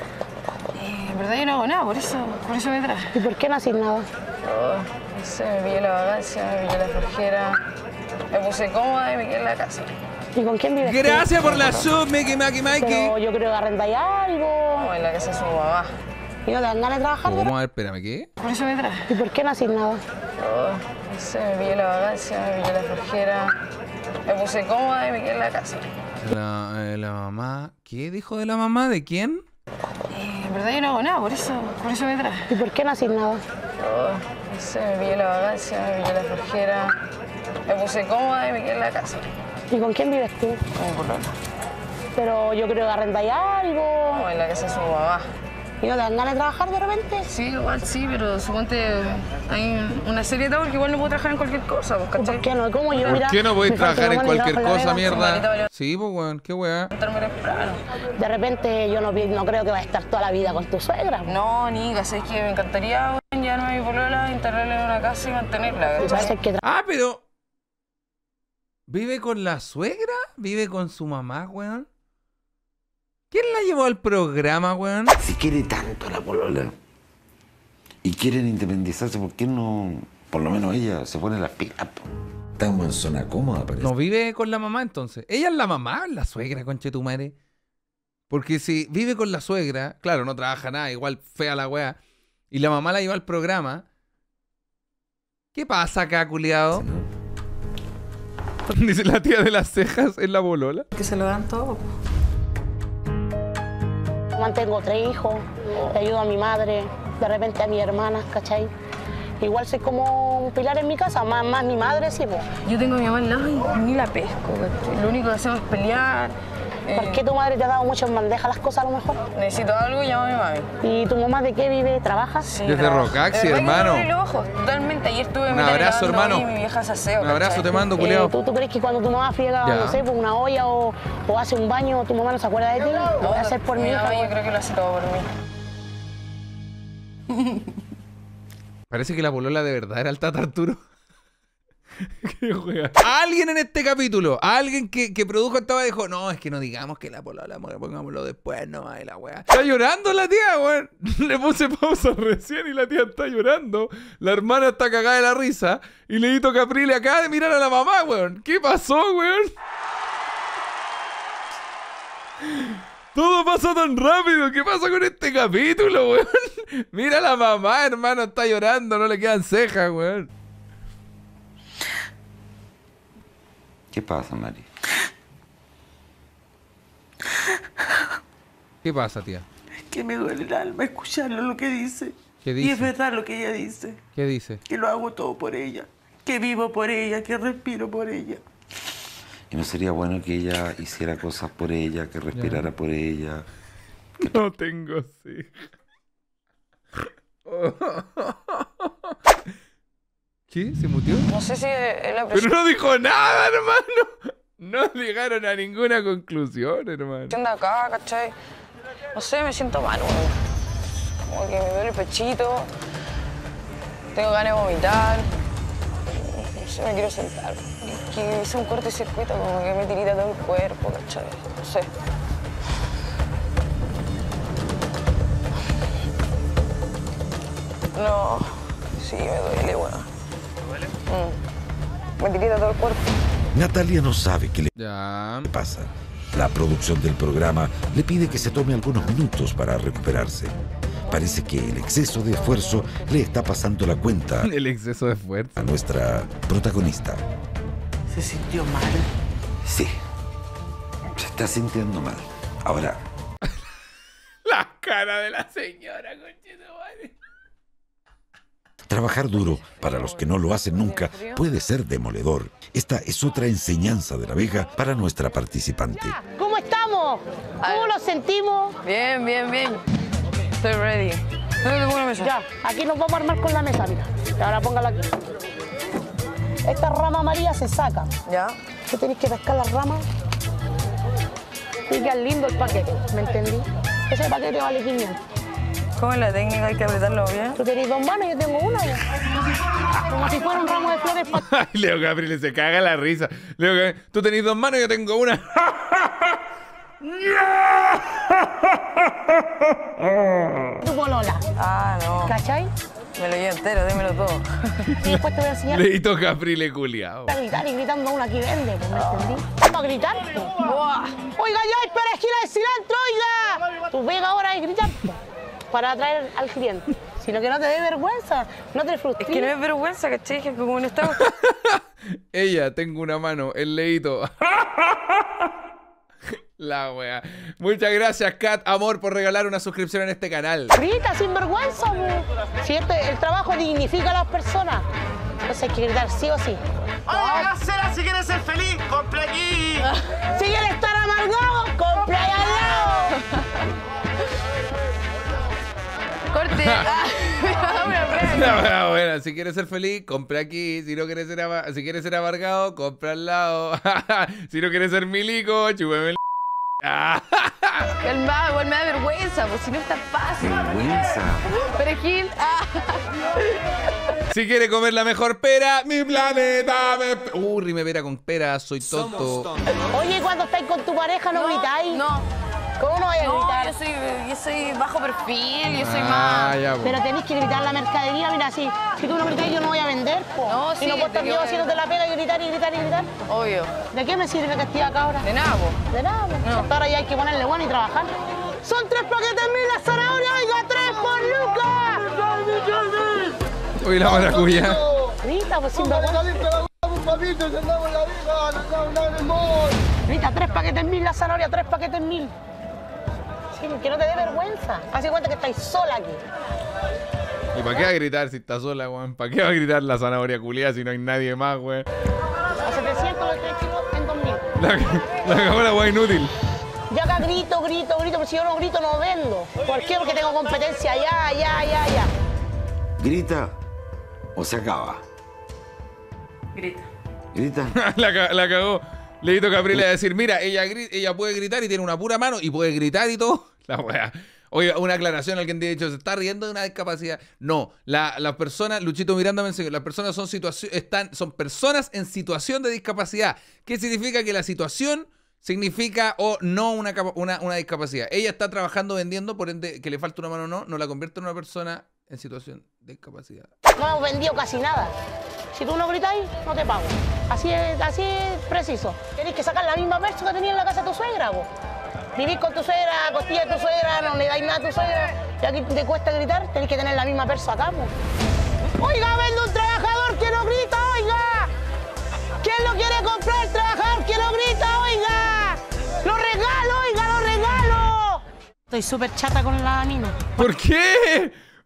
En verdad yo no hago nada, por eso me traje. ¿Y por qué no haces nada? No sé, me pillé la vagancia, me pillé la flojera, me puse cómoda y me quedé en la casa. ¿Y con quién vives? Gracias por la sub, Mikey. Pero yo creo que arrendáis algo. No, en la casa de su mamá. ¿Y no te dan ganas de trabajar? ¿Cómo? A ver, espérame, ¿qué? Por eso me traje. ¿Y por qué no haces nada? No sé, me pillé la vagancia, me pillé la flojera, me puse cómoda y me quedé en la casa. La mamá... ¿Qué dijo de la mamá? ¿De quién? En verdad yo no hago nada, por eso me traje. ¿Y por qué no haces nada? No sé, me pillé la vagancia, me pillé la flojera, me puse cómoda y me quedé en la casa. ¿Y con quién vives tú? Con mi pololo. Pero yo creo que arrendáis algo. No, en la casa de su mamá. ¿Y no te dan ganas de trabajar de repente? Sí, igual sí, pero suponte hay una serie de porque igual no puedo trabajar en cualquier cosa, pues, ¿cachai? ¿Por qué no? ¿Cómo yo? ¿Por qué no podéis trabajar en cualquier cosa, mierda? mierda? Sí, pues, weón, qué weá. De repente yo no creo que va a estar toda la vida con tu suegra. No, Nica, sabes que me encantaría, weón, llevarme a mi polola, instalarla en una casa y mantenerla, ¿cachai? Pero... ¿Vive con la suegra? ¿Vive con su mamá, weón? ¿Quién la llevó al programa, weón? Si quiere tanto a la polola y quieren independizarse, ¿por qué no, por lo menos ella, se pone las pilas? Estamos en zona cómoda, parece. ¿No vive con la mamá, entonces? ¿Ella es la mamá o es la suegra, conchetumare? Porque si vive con la suegra, claro, no trabaja nada, igual fea la weá, y la mamá la lleva al programa, ¿qué pasa acá, culiado? Dice la tía de las cejas, ¿es la bolola? Que se lo dan todo. Mantengo 3 hijos, le ayudo a mi madre, de repente a mis hermanas, ¿cachai? Igual soy como un pilar en mi casa, más mi madre, sí, pues. Yo tengo a mi mamá al lado y ni la pesco, ¿cachai? Lo único que hacemos es pelear. ¿Por qué tu madre te ha dado mucho en bandeja las cosas a lo mejor? Necesito algo y llamo a mi mami. ¿Y tu mamá de qué vive? ¿Trabaja? Sí, desde Rocaxi, hermano. Totalmente. Ayer estuve un abrazo, hermano. Y mi vieja se aseo, un abrazo te mando, culiao. ¿Tú crees que cuando tu mamá friega, no sé, por una olla o hace un baño, tu mamá no se acuerda de ti? Lo voy a hacer por mi hija. Yo creo que lo hace todo por mí. Parece que la polola de verdad era el Tata Arturo. Alguien en este capítulo, alguien que produjo esta dijo, no, es que no digamos que la polola, pongámoslo después, no, y la weá. Está llorando la tía, weón. Le puse pausa recién y la tía está llorando. La hermana está cagada de la risa. Y Leito Caprile acaba de mirar a la mamá, weón. ¿Qué pasó, weón? Todo pasa tan rápido. ¿Qué pasa con este capítulo, weón? Mira a la mamá, hermano, está llorando, no le quedan cejas, weón. ¿Qué pasa, Mari? ¿Qué pasa, tía? Es que me duele el alma escucharlo lo que dice. ¿Qué dice? Y es verdad lo que ella dice. ¿Qué dice? Que lo hago todo por ella. que vivo por ella, que respiro por ella. ¿Y no sería bueno que ella hiciera cosas por ella, que respirara por ella? No tengo sí. ¿Qué? ¿Se mutió? No sé si es la Pero no dijo nada, hermano. No llegaron a ninguna conclusión, hermano. de acá, ¿cachai? No sé, me siento mal, weón. Como que me duele el pechito. Tengo ganas de vomitar. No sé, me quiero sentar. Es que hice un cortocircuito, como que me tirita todo el cuerpo, ¿cachai? No sé. No, sí, me duele, weón. ¿Duele? Me tirita todo el cuerpo. Natalia no sabe qué le pasa. La producción del programa le pide que se tome algunos minutos para recuperarse. Parece que el exceso de esfuerzo le está pasando la cuenta. El exceso de esfuerzo. A nuestra protagonista. ¿Se sintió mal? Sí. Se está sintiendo mal. Ahora. La cara de la señora, conchetumare. Trabajar duro, para los que no lo hacen nunca, puede ser demoledor. Esta es otra enseñanza de la Vega para nuestra participante. ¿Cómo estamos? ¿Cómo nos sentimos? Bien, bien, bien. Estoy ready. ¿Dónde te pongo la mesa? Ya, aquí nos vamos a armar con la mesa, mira. Ahora póngala aquí. Esta rama amarilla se saca. Ya. Tú tenés que pescar las ramas y queda lindo el paquete, ¿me entendí? Ese paquete vale 500. ¿Cómo es la técnica? Hay que apretarlo bien. Tú tenés 2 manos y yo tengo una. Ya. Como si fuera un ramo de flores. Leo Gabriel se caga la risa. Leo Gabriel, tú tenés 2 manos y yo tengo una. Tu polola. Ah, no. ¿Cachai? Me lo llevo entero, dímelo todo. Y después te voy a enseñar. Leito Caprile culiao. A gritar y gritando una aquí vende, pues, ¿me entendí? Vamos a gritar. Oiga, ya hay perejila de cilantro, oiga. Tu Vega ahora es gritar para atraer al cliente. Sino que no te dé vergüenza, no te frustres. Es que no es vergüenza, ¿cachai? Que como no estamos... Ella, tengo una mano, el Leito. La wea. Muchas gracias, Kat Amor, por regalar una suscripción en este canal. Grita sin vergüenza, bu. Si el trabajo dignifica a las personas, entonces hay que gritar sí o sí. ¡Hola, casera! Si quieres ser feliz, compra aquí. Si quieres estar amargado, compra ahí al lado. Corte. Bueno, si quieres ser feliz, compra aquí. Si no quieres ser, si quieres ser amargado, compra al lado. Si no quieres ser milico, chúpeme el... Calmado, igual me da vergüenza, pues si no es tan fácil. Vergüenza. Perejil. Si quiere comer la mejor pera, mi planeta me... rime pera con pera, soy tonto. Oye, cuando estáis con tu pareja no gritáis. No. ¿Cómo no vais a gritar? Yo soy bajo perfil, yo soy más... Ya, pero tenéis que gritar la mercadería, mira, si tú no gritáis yo no voy a vender, po. No, sí, y no puedo estar yo haciéndote la pega y gritar y gritar y gritar. Obvio. ¿De qué me sirve que estoy acá ahora? De nada, po. De nada, po. No. Hasta ahora ya hay que ponerle bueno y trabajar. Son 3 paquetes mil la zanahoria, oiga, 3 por lucas. Uy, la maracuyá. Grita, pues sin vergüenza. Grita, 3 paquetes mil la zanahoria, 3 paquetes mil. Sí, que no te dé vergüenza. Haz de cuenta que estáis sola aquí. ¿Y para qué va a gritar si está sola, weón? ¿Para qué va a gritar la zanahoria culiada si no hay nadie más, weón? A 700 los 3 kilos en 2000. La cagó la weón inútil. Yo acá grito, pero si yo no grito no vendo. ¿Por qué? Porque tengo competencia ya. ¿Grita o se acaba? Grita. ¿Grita? La cagó. Leito Caprile a decir, mira, ella puede gritar y tiene una pura mano y puede gritar y todo. La weá. Oye, una aclaración, alguien ha dicho, ¿se está riendo de una discapacidad? No, las personas, Luchito Miranda me enseñó, las personas son personas en situación de discapacidad. ¿Qué significa? Que la situación significa o no una discapacidad. Ella está trabajando vendiendo, por ende, que le falta una mano o no la convierte en una persona en situación de discapacidad. No hemos vendido casi nada. Si tú no gritáis, no te pago. Así es preciso. Tenés que sacar la misma perso que tenías en la casa de tu suegra, vos. Vivís con tu suegra, costilla de tu suegra, no le dais nada a tu suegra, y aquí te cuesta gritar, tenés que tener la misma perso acá, vos. Oiga, vende un trabajador que no grita, oiga. ¿Quién lo quiere comprar? El trabajador que no grita, oiga. Lo regalo, oiga, lo regalo. Estoy súper chata con la Nino. ¿Por qué?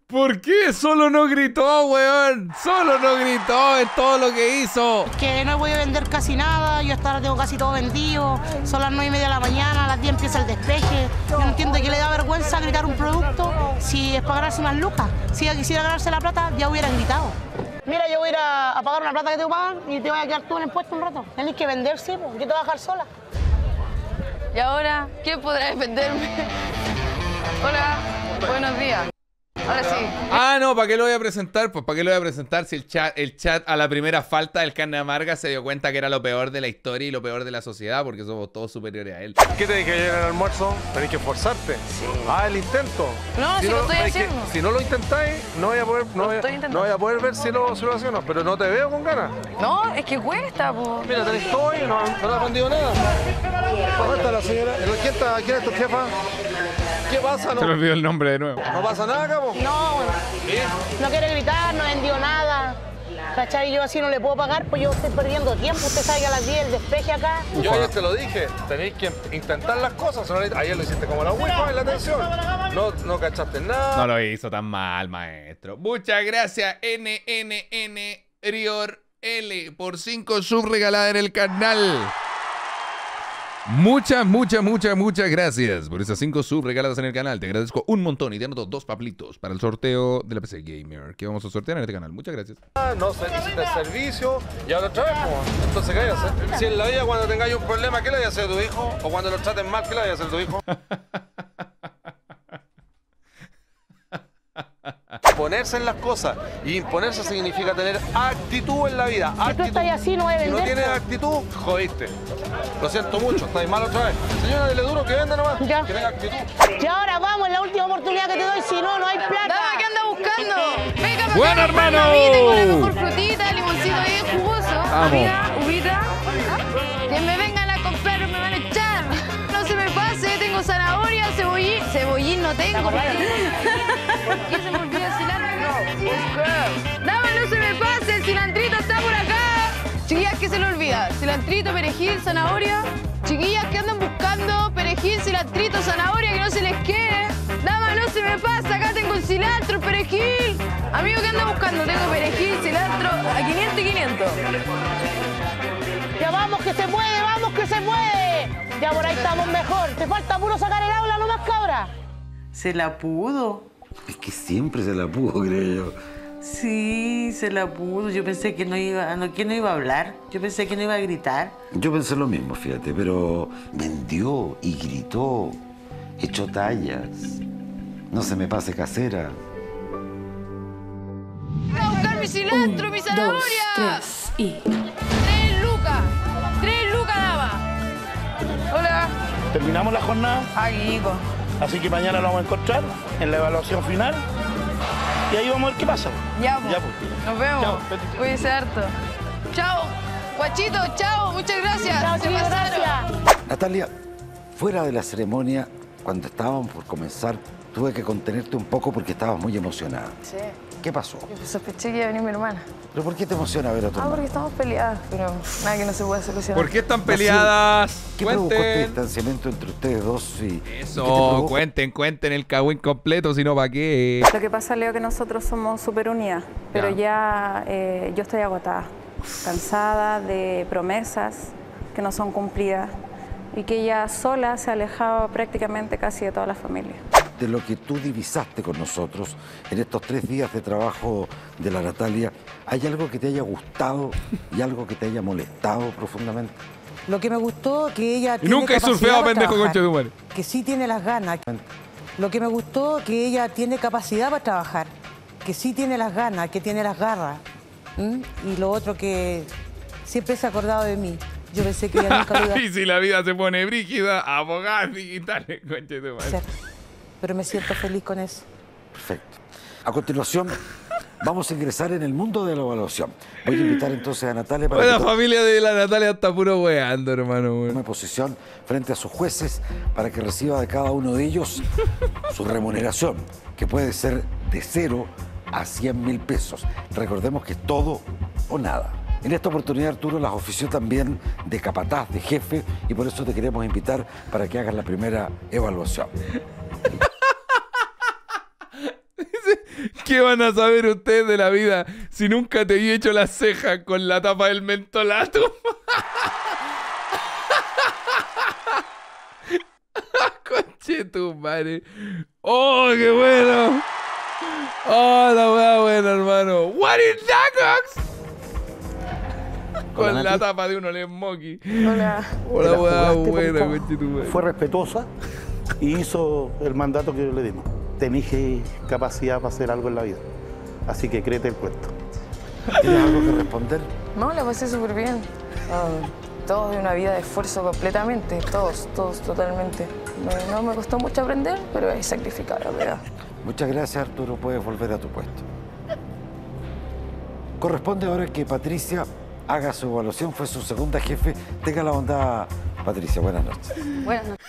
¿Por qué? Solo no gritó, weón. Solo no gritó en todo lo que hizo. Que no voy a vender casi nada, yo hasta ahora tengo casi todo vendido. Son las 9:30 de la mañana, a las 10 empieza el despeje. Yo no entiendo que le da vergüenza gritar un producto si es para ganarse unas lucas. Si ella quisiera ganarse la plata, ya hubiera gritado. Mira, yo voy a ir a pagar una plata que tengo que pagar y te voy a quedar tú en el puesto un rato. Tenés que vender, sí, pues. Yo te voy a dejar sola. ¿Y ahora quién podrá defenderme? Hola, buenos días. Ahora sí. Ah, no, ¿para qué lo voy a presentar? Pues ¿para qué lo voy a presentar si el chat a la primera falta del carne amarga se dio cuenta que era lo peor de la historia y lo peor de la sociedad porque somos todos superiores a él? ¿Qué te dije ayer en el almuerzo? Tenés que esforzarte. Sí. Ah, el intento. No, si lo estoy haciendo. Si no lo intentáis, no voy a poder ver si lo hacen o no, pero no te veo con ganas. No, es que cuesta, po. Mira, tenés todo y no has aprendido nada. ¿Cómo está la señora? ¿Quién es tu jefa? ¿Qué pasa? Se me olvidó el nombre de nuevo. ¿No pasa nada, cabo? No, no quiere gritar, no vendió nada. ¿Cachai? Yo así no le puedo pagar, pues yo estoy perdiendo tiempo. Usted sabe que a las 10 el despeje acá. Yo ayer te lo dije, tenéis que intentar las cosas. Ayer lo hiciste como la wifi en la atención. No cachaste nada. No lo hizo tan mal, maestro. Muchas gracias, NNN Rior L, por 5 subs regaladas en el canal. Muchas gracias por esas 5 subs regaladas en el canal. Te agradezco un montón y te anoto 2 paplitos para el sorteo de la PC Gamer que vamos a sortear en este canal. Muchas gracias. No hiciste el servicio y ahora otra vez, pues. Entonces, ¿qué hay que hacer? Si en la vida cuando tengáis un problema, ¿qué le vais a hacer a tu hijo? O cuando lo traten mal, ¿qué le vais a hacer a tu hijo? Ponerse en las cosas. Y imponerse significa tener actitud en la vida. Si tú estás así, no voy a vender. Si no tienes actitud, jodiste. Lo siento mucho, estáis mal otra vez. Señora, dile duro que venda nomás. Ya. Que tenga actitud. Y ahora vamos, la última oportunidad que te doy, si no, no hay plata. Dame, ¿qué anda buscando? Venga, ¡bueno, hermano! Con la mejor frutita, limoncito bien jugoso. Uvita. Que me vengan a comprar o me van a echar. No se me pase, tengo zanahoria, cebollín. Cebollín no tengo. ¿Por qué se me olvida el cilantro? No se me pase, el cilantrito está por acá. Chiquillas, ¿qué se le olvida? Cilantrito, perejil, zanahoria. Chiquillas que andan buscando perejil, cilantrito, zanahoria, que no se les quede. Dama, no se me pasa, acá tengo el cilantro, perejil. Amigo, ¿qué anda buscando? Tengo perejil, cilantro, a 500 y 500. Ya vamos que se puede, vamos que se puede. Ya por ahí estamos mejor. Te falta puro sacar el aula nomás, cabra. Se la pudo. Es que siempre se la pudo, creo yo. Sí, se la pudo. Yo pensé que no iba a hablar. Yo pensé que no iba a gritar. Yo pensé lo mismo, fíjate, pero vendió y gritó, echó tallas. No se me pase casera. Voy a buscar mi cilantro, mi zanahoria. 2, 3 y... 3 lucas, dama. Hola. Terminamos la jornada. Aquí, po. Así que mañana lo vamos a encontrar en la evaluación final. Y ahí vamos a ver qué pasa. Ya, pues. Ya, pues. Nos vemos. Chao. Cuídense harto. Chao. Guachito, chao. Muchas gracias. Chao, Se chiquillos, pasaron. gracias. Natalia, fuera de la ceremonia, cuando estábamos por comenzar, tuve que contenerte un poco porque estabas muy emocionada. Sí. ¿Qué pasó? Yo sospeché que iba a venir mi hermana. ¿Pero por qué te emociona ver a tu hermana? Porque estamos peleadas, pero nada que no se pueda solucionar. ¿Por qué están peleadas? ¿Qué provocó este distanciamiento entre ustedes dos? Eso, cuenten el cagüín completo, si no, ¿para qué? Lo que pasa, Leo, que nosotros somos súper unidas, pero ya yo estoy agotada, cansada de promesas que no son cumplidas y que ella sola se ha alejado prácticamente casi de toda la familia. De lo que tú divisaste con nosotros en estos 3 días de trabajo de la Natalia, ¿hay algo que te haya gustado y algo que te haya molestado profundamente? Lo que me gustó que ella Y nunca he surfeado, pendejo, concha de tu madre. Que sí tiene las ganas. Lo que me gustó que ella tiene capacidad para trabajar, que sí tiene las ganas, que tiene las garras. Y lo otro que siempre se ha acordado de mí. Yo pensé que ella nunca lo iba a Y si la vida se pone brígida, abogadas digitales, concha de tu madre. hacer. Pero me siento feliz con eso. Perfecto. A continuación, vamos a ingresar en el mundo de la evaluación. Voy a invitar entonces a Natalia para La familia de la Natalia está puro weando, hermano. tome posición frente a sus jueces para que reciba de cada uno de ellos su remuneración, que puede ser de 0 a 100.000 pesos. Recordemos que es todo o nada. En esta oportunidad, Arturo las ofició también de capataz, de jefe, y por eso te queremos invitar para que hagas la primera evaluación. ¿Qué van a saber ustedes de la vida si nunca te he hecho las cejas con la tapa del mentolato? Conche tu madre. ¡Oh, qué bueno! ¡Oh, la wea buena, hermano! ¿What is that, Cox? Con la tapa de uno le smoky. Hola. Hola, wea buena, conche tu madre. Fue respetuosa y hizo el mandato que le dimos. Tenés capacidad para hacer algo en la vida. Así que créete el cuento. ¿Tienes algo que responder? No, la pasé súper bien. Todos de una vida de esfuerzo completamente, todos, totalmente. No me costó mucho aprender, pero es sacrificado, la verdad. Muchas gracias, Arturo. Puedes volver a tu puesto. Corresponde ahora que Patricia haga su evaluación. Fue su segunda jefe. Tenga la bondad, Patricia. Buenas noches. Buenas noches.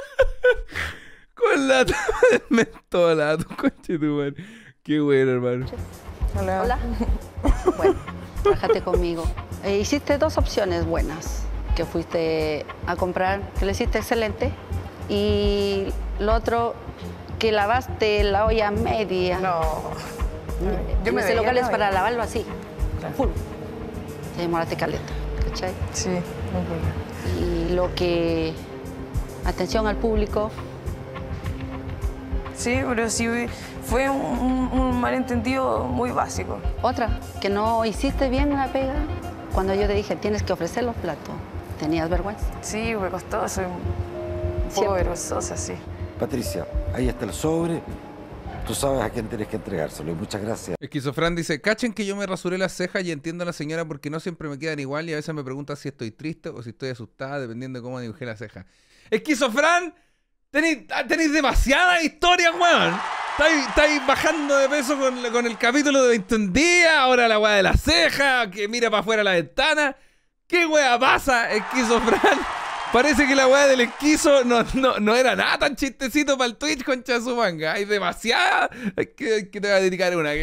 Con la tapa del mentolato, conche tu madre. Qué bueno, hermano. Hola. Hola. Bueno, bájate conmigo. Hiciste dos opciones buenas, que fuiste a comprar, que lo hiciste excelente, y lo otro, que lavaste la olla media. No. Yo me local es para lavarlo así, full. Te demoraste caleta, ¿cachai? Sí, no problema. Y lo que... Atención al público. Sí, pero sí fue un malentendido muy básico. Otra, que no hiciste bien la pega cuando yo te dije tienes que ofrecer los platos. ¿Tenías vergüenza? Sí, me costó, soy un poco vergonzosa, sí. Patricia, ahí está el sobre. Tú sabes a quién tienes que entregárselo y muchas gracias. Esquizofrán dice, cachen que yo me rasuré las cejas y entiendo a la señora porque no siempre me quedan igual y a veces me pregunta si estoy triste o si estoy asustada dependiendo de cómo dibujé las cejas. Esquizofrán, tenéis demasiadas historias, weón. Estáis bajando de peso con el capítulo de 21 días, ahora la weá de la ceja, que mira para afuera la ventana. ¿Qué weá pasa, Esquizofrán? Parece que la weá del esquizo no era nada tan chistecito para el Twitch, concha de su manga. Hay demasiadas. Que te voy a dedicar una.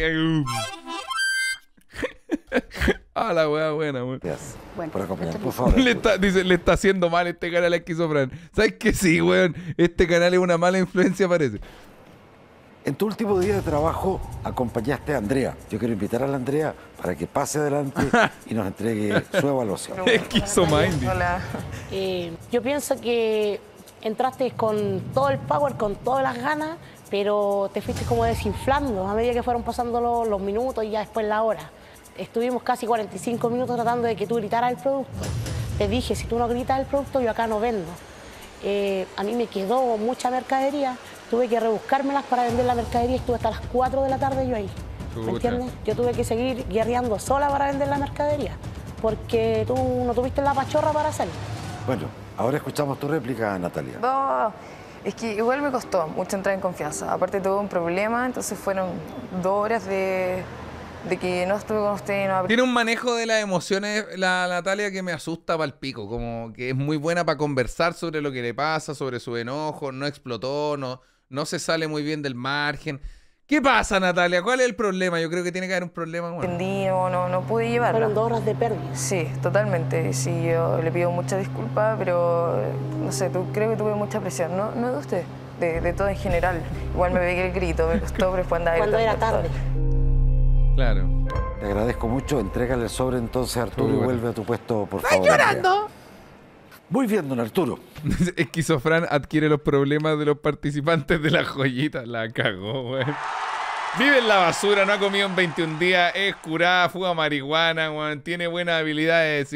Ah, la weá buena, weón. Gracias bueno, por acompañar, por favor. Le está haciendo mal este canal a Esquizofrán. ¿Sabes que sí, weón? Este canal es una mala influencia, parece. En tu último día de trabajo acompañaste a Andrea. Yo quiero invitar a la Andrea para que pase adelante y nos entregue su evaluación. Esquizomindy. Hola. Yo pienso que entraste con todo el power, con todas las ganas, pero te fuiste como desinflando a medida que fueron pasando los minutos y ya después la hora. Estuvimos casi 45 minutos tratando de que tú gritaras el producto. Te dije, si tú no gritas el producto, yo acá no vendo. A mí me quedó mucha mercadería, tuve que rebuscármelas para vender la mercadería y estuve hasta las 4 de la tarde yo ahí. ¿Me entiendes? Yo tuve que seguir guerreando sola para vender la mercadería, porque tú no tuviste la pachorra para hacerlo. Bueno, ahora escuchamos tu réplica, Natalia. No, es que igual me costó mucho entrar en confianza. Aparte tuve un problema, entonces fueron 2 horas de que no estuve con usted. No... Tiene un manejo de las emociones la Natalia que me asusta pa'l pico. Como que es muy buena para conversar sobre lo que le pasa, sobre su enojo, no explotó, no se sale muy bien del margen. ¿Qué pasa, Natalia? ¿Cuál es el problema? Yo creo que tiene que haber un problema. Bueno. Entendí, no pude llevarla. Fueron 2 horas de pérdida. Sí, totalmente. Sí, yo le pido muchas disculpas, pero no sé, creo que tuve mucha presión. No de usted, de todo en general. Igual me pegué el grito, me costó, pero después andaba cuando era tarde. Claro. Te agradezco mucho. Entrégale el sobre entonces, Arturo, y vuelve a tu puesto, por favor. ¡Estás llorando! Muy bien, don Arturo. Esquizofrán adquiere los problemas de los participantes de la joyita. La cagó, güey. Vive en la basura, no ha comido en 21 días, es curada, fuga marihuana, güey. Tiene buenas habilidades,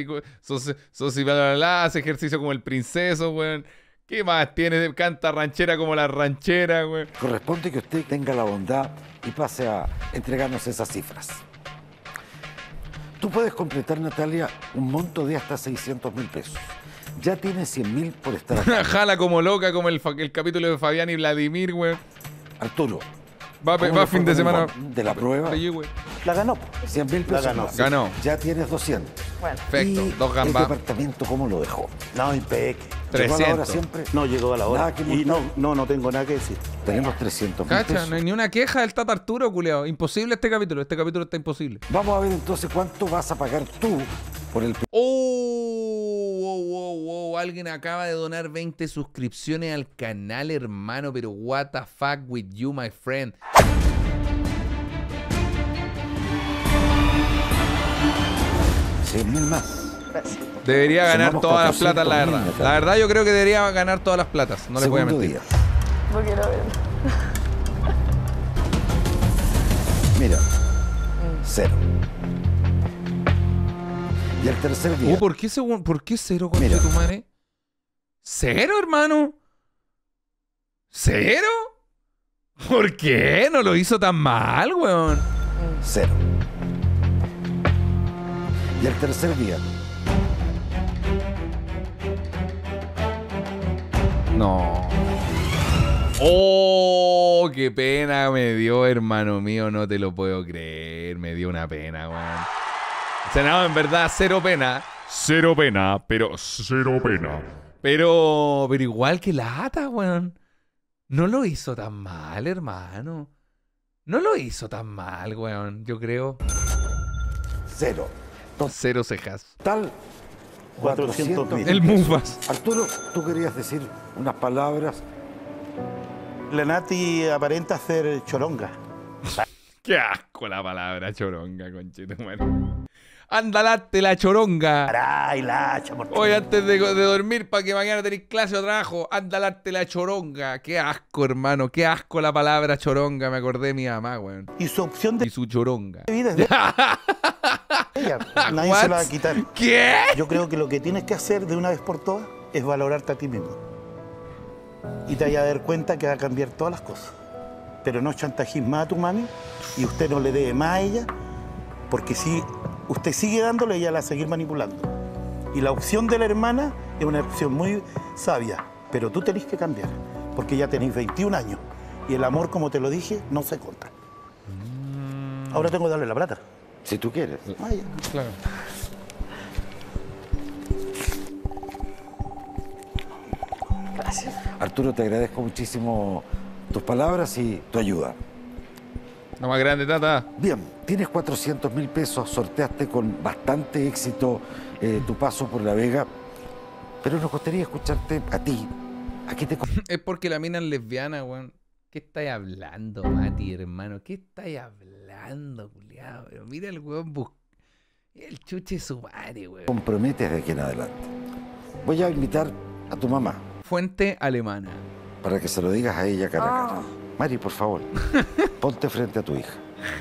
hace ejercicio como el princeso, güey. ¿Qué más tiene? Canta ranchera como la ranchera, güey. Corresponde que usted tenga la bondad y pase a entregarnos esas cifras. Tú puedes completar, Natalia, un monto de hasta 600.000 pesos. Ya tienes 100.000 por estar acá. Jala como loca, como el capítulo de Fabián y Vladimir, güey. Arturo. Va fin de semana. De la prueba. La ganó. 100.000 pesos. Ganó. Ya tienes 200. Bueno. Perfecto. ¿Y 2 gambas. el departamento cómo lo dejó? No, impec. 300. ¿Llegó a la hora siempre? No, llegó a la hora. Nada que Y no tengo nada que decir. Tenemos 300.000 Cacha, pesos. no hay ni una queja del Tata Arturo, culiao. Imposible este capítulo. Este capítulo está imposible. Vamos a ver entonces cuánto vas a pagar tú por el... Oh, alguien acaba de donar 20 suscripciones al canal, hermano. Pero what the fuck with you, my friend. 100.000 más. Gracias. Debería ganar Sumamos todas las platas, la 400.000, verdad. Natalia. La verdad yo creo que debería ganar todas las platas. No les voy a Segundo mentir. día. Porque no veo. Mira, 0. Y el tercer día. ¿Por qué 0, Mira. conche tu madre? ¿0, hermano? ¿0? ¿Por qué? No lo hizo tan mal, weón. 0. Y el tercer día. No. ¡Oh! ¡Qué pena me dio, hermano mío! No te lo puedo creer. Me dio una pena, weón. O sea, no, en verdad, 0 pena. 0 pena, pero 0 pena. Pero igual que lata, weón. No lo hizo tan mal, hermano. No lo hizo tan mal, weón. Yo creo. 0. 0 cejas. Tal 400.000. El Mufas. Arturo, tú querías decir unas palabras. La Nati aparenta ser choronga. Qué asco la palabra choronga, conchetumare. Andalate la choronga. Ay, la hacha, por Hoy antes de dormir, para que mañana tenéis clase o trabajo, andalate la choronga. Qué asco, hermano. Qué asco la palabra choronga. Me acordé de mi mamá, weón. Y su opción de Y su choronga. vida es de ella. Nadie se la va a quitar. ¿Qué? Yo creo que lo que tienes que hacer de una vez por todas es valorarte a ti mismo. Y te vayas a dar cuenta que va a cambiar todas las cosas. Pero no chantajes más a tu mami y usted no le dé más a ella, porque si usted sigue dándole, ella la va a seguir manipulando. Y la opción de la hermana es una opción muy sabia, pero tú tenés que cambiar, porque ya tenéis 21 años y el amor, como te lo dije, no se compra. Ahora tengo que darle la plata. Si tú quieres. Vaya. Claro. Gracias. Arturo, te agradezco muchísimo tus palabras y tu ayuda. No más grande, tata. Bien, tienes 400.000 pesos, sorteaste con bastante éxito tu paso por La Vega, pero nos gustaría escucharte a ti. Aquí te... Es porque la mina es lesbiana, weón. ¿Qué estáis hablando, Mati, hermano? ¿Qué estáis hablando, culiado? Pero mira el weón el chuche su madre, weón. comprometes de aquí en adelante. Voy a invitar a tu mamá Fuente alemana. para que se lo digas a ella cara a cara. Mari, por favor, ponte frente a tu hija.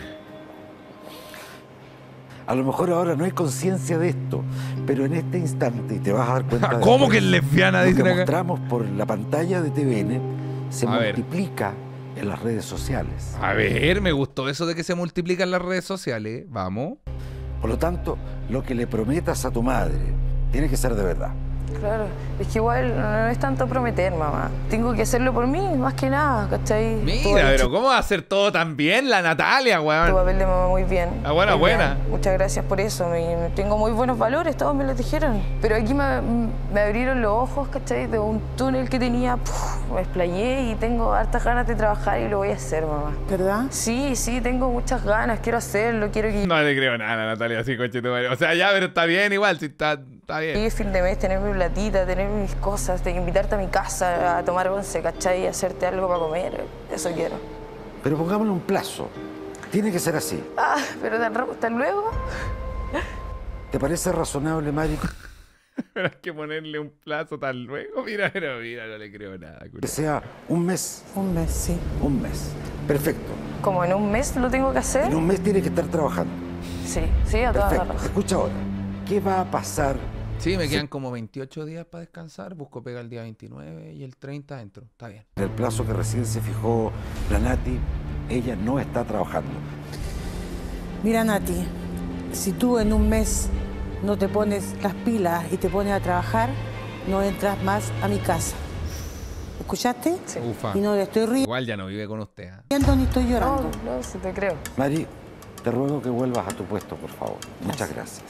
A lo mejor ahora no hay conciencia de esto, pero en este instante, y te vas a dar cuenta de ¿Cómo que es lesbiana? lo que Dicen acá. mostramos por la pantalla de TVN se A ver. multiplica en las redes sociales. A ver, me gustó eso de que se multiplican las redes sociales. Vamos. Por lo tanto, lo que le prometas a tu madre tiene que ser de verdad. Claro, es que igual no es tanto prometer, mamá. Tengo que hacerlo por mí, más que nada, ¿cachai? Tú Mira, has pero hecho ¿cómo va a hacer todo tan bien la Natalia, tu weón? papel de mamá muy bien. Ah, buena, Muy bien. buena. Muchas gracias por eso. Tengo muy buenos valores, todos me los dijeron. Pero aquí me abrieron los ojos, ¿cachai? De un túnel que tenía, me explayé y tengo hartas ganas de trabajar y lo voy a hacer, mamá. ¿Verdad? Sí, tengo muchas ganas, quiero hacerlo, quiero que... No le creo nada a Natalia así, coche tu madre. O sea, ya, pero está bien igual, sí, está bien. Y fin de mes, tener mi platita, tener mis cosas, de invitarte a mi casa a tomar once, ¿cachai? Y hacerte algo para comer, eso quiero. Pero pongámosle un plazo. Tiene que ser así. Ah, pero tan luego. ¿Te parece razonable, Mari? Pero hay que ponerle un plazo tan luego. Mira, no le creo nada. Que sea un mes. Un mes, sí. Un mes. Perfecto. ¿Como en un mes lo tengo que hacer? En un mes tienes que estar trabajando. Sí, a toda la Perfecto. razón. Escucha ahora. ¿Qué va a pasar? Sí, me quedan como 28 días para descansar. Busco pega el día 29 y el 30 entro. Está bien. En el plazo que recién se fijó la Nati, ella no está trabajando. Mira, Nati, si tú en un mes no te pones las pilas y te pones a trabajar, no entras más a mi casa. ¿Escuchaste? Sí. Ufa. Y no le estoy riendo Igual ya no vive con usted. ¿Ah? ni estoy llorando. No, sí te creo. Mari, te ruego que vuelvas a tu puesto, por favor. Muchas gracias.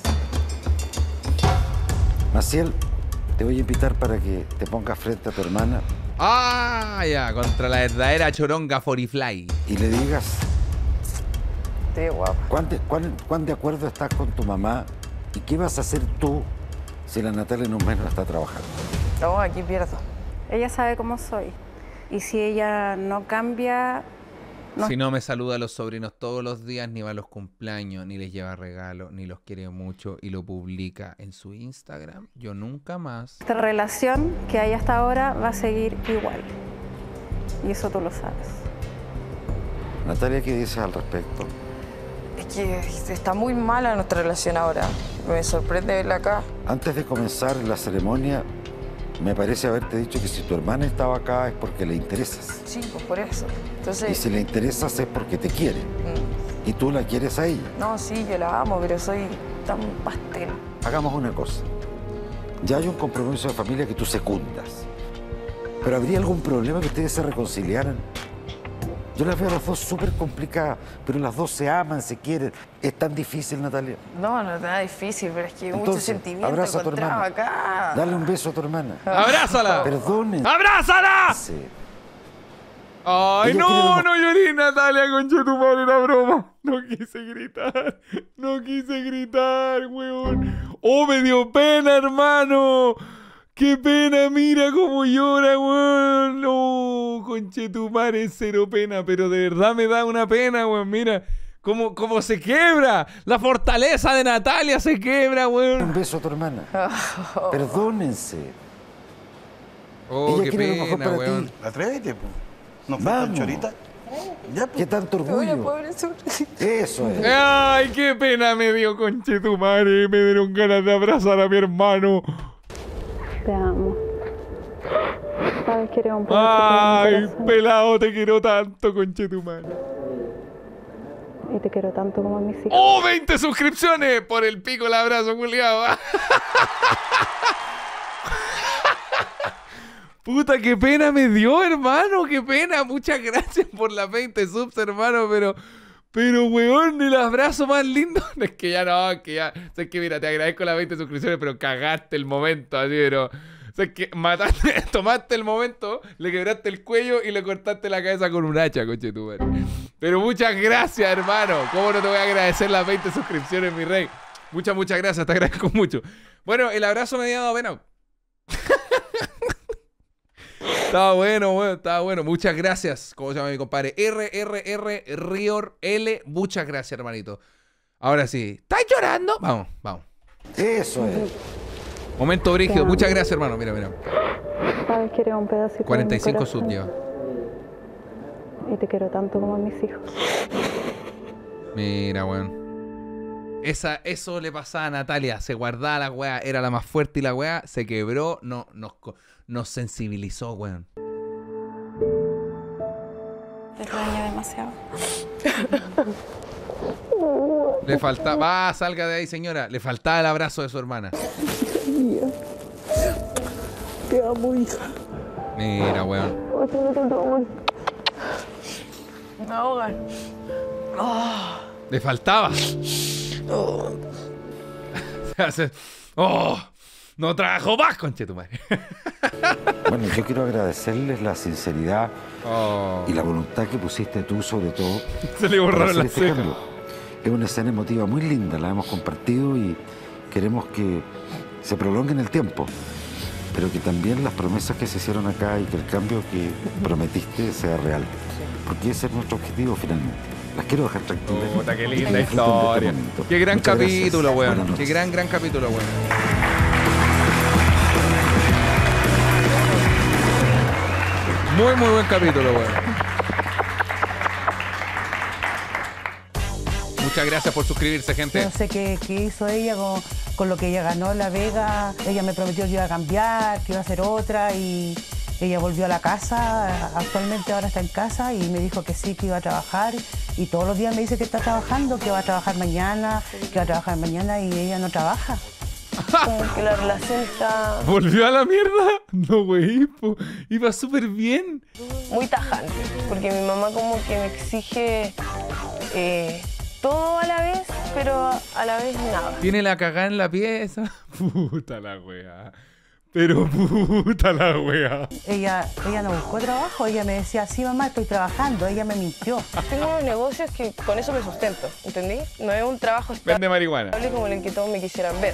Maciel, te voy a invitar para que te pongas frente a tu hermana Ah, ya, contra la verdadera choronga Forifly. y le digas Te veo guapa. cuán de acuerdo estás con tu mamá y qué vas a hacer tú si la Natalia en un mes no está trabajando. No, aquí pierdo. Ella sabe cómo soy. Y si ella no cambia, Si no me saluda a los sobrinos todos los días, ni va a los cumpleaños, ni les lleva regalos, ni los quiere mucho y lo publica en su Instagram, yo nunca más. Esta relación que hay hasta ahora va a seguir igual. Y eso tú lo sabes. Natalia, ¿qué dices al respecto? Es que está muy mala nuestra relación ahora. Me sorprende verla acá. Antes de comenzar la ceremonia, me parece haberte dicho que si tu hermana estaba acá es porque le interesas. Sí, pues por eso. Entonces... Y si le interesas es porque te quiere. Y tú la quieres a ella. No, sí, yo la amo, pero soy tan pastel. Hagamos una cosa. Ya hay un compromiso de familia que tú secundas. Pero ¿habría algún problema que ustedes se reconciliaran? Yo las veo a las dos súper complicadas, pero las dos se aman, se quieren. ¿Es tan difícil, Natalia? No, no es nada difícil, pero es que hay mucho sentimiento abraza a tu encontrado hermana. acá. Dale un beso a tu hermana. ¡Abrázala! Perdonen. ¡Abrázala! Sí. ¡Ay, Ella no! ¡No lloré, Natalia, concha tu madre, era broma! No quise gritar. No quise gritar, weón. ¡Oh, me dio pena, hermano! ¡Qué pena! Mira cómo llora, weón. No, conchetumare, cero pena. Pero de verdad me da una pena, weón. Mira cómo se quebra. La fortaleza de Natalia se quebra, weón. Un beso a tu hermana. Perdónense. Oh, ella qué quiere lo mejor pena, para weón. ti. Atrévete, pues. ¿No fue Vamos. tan chorita? Ya, pues. ¿Qué tanto orgullo? Eso es. ¡Ay, qué pena me dio, conchetumare! Me dieron ganas de abrazar a mi hermano. Te amo. Sabes que eres un pedacito ¡Ay, de mi corazón. pelado, te quiero tanto, conchetumare! Y te quiero tanto como a mis hijos. ¡Oh, 20 suscripciones! Por el pico el abrazo, culiao. Puta, qué pena me dio, hermano, qué pena. Muchas gracias por las 20 subs, hermano, pero, weón, el abrazo más lindo. Es que ya no, es que mira, te agradezco las 20 suscripciones, pero cagaste el momento, así, pero... O sea, es que mataste, tomaste el momento, le quebraste el cuello y le cortaste la cabeza con un hacha, coche tu madre. Pero muchas gracias, hermano. ¿Cómo no te voy a agradecer las 20 suscripciones, mi rey? Muchas gracias, te agradezco mucho. Bueno, el abrazo me dio dado pena. Estaba bueno, weón, estaba bueno. Muchas gracias. ¿Cómo se llama mi compadre? RRR Rior L. Muchas gracias, hermanito. Ahora sí. ¿Estás llorando? Vamos. Eso es. Momento brígido. Muchas gracias, hermano. Mira. Sabes que eres un pedacito 45 de mi sub corazón. lleva. Y te quiero tanto como a mis hijos. Mira, weón. Eso le pasaba a Natalia. Se guardaba la weá. Era la más fuerte y la weá se quebró. Nos sensibilizó, weón. Te extraño demasiado. Le faltaba... salga de ahí, señora. Le faltaba el abrazo de su hermana. Te amo, hija. Mira, weón. Me ahogan. Le faltaba. No trabajo más, conchetumare. Bueno, yo quiero agradecerles la sinceridad y la voluntad que pusiste tú, sobre todo. Se le borraron las cejas. Es una escena emotiva muy linda, la hemos compartido y queremos que se prolongue en el tiempo, pero que también las promesas que se hicieron acá y que el cambio que prometiste sea real, porque ese es nuestro objetivo finalmente. Las quiero dejar tranquilas. Puta, qué Que linda disfruten de este historia. momento. Qué gran Muchas gracias. capítulo, Buenas weón. noches. Qué gran capítulo, weón. Muy buen capítulo, weón. Muchas gracias por suscribirse, gente. No sé qué hizo ella con lo que ella ganó en La Vega. Ella me prometió que iba a cambiar, que iba a hacer otra y ella volvió a la casa. Actualmente ahora está en casa y me dijo que sí, que iba a trabajar. Y todos los días me dice que está trabajando, que va a trabajar mañana, y ella no trabaja. Como que la relación está ¿Volvió a la mierda? No, güey. Iba súper bien. muy tajante, porque mi mamá como que me exige todo a la vez, pero a la vez nada. Tiene la cagada en la pieza. Puta la wea. Pero puta la wea. Ella no buscó trabajo, ella me decía, sí mamá, estoy trabajando, ella me mintió. Tengo unos negocios que con eso me sustento, ¿entendí? No es un trabajo Vende marihuana. estable como el que todos me quisieran ver.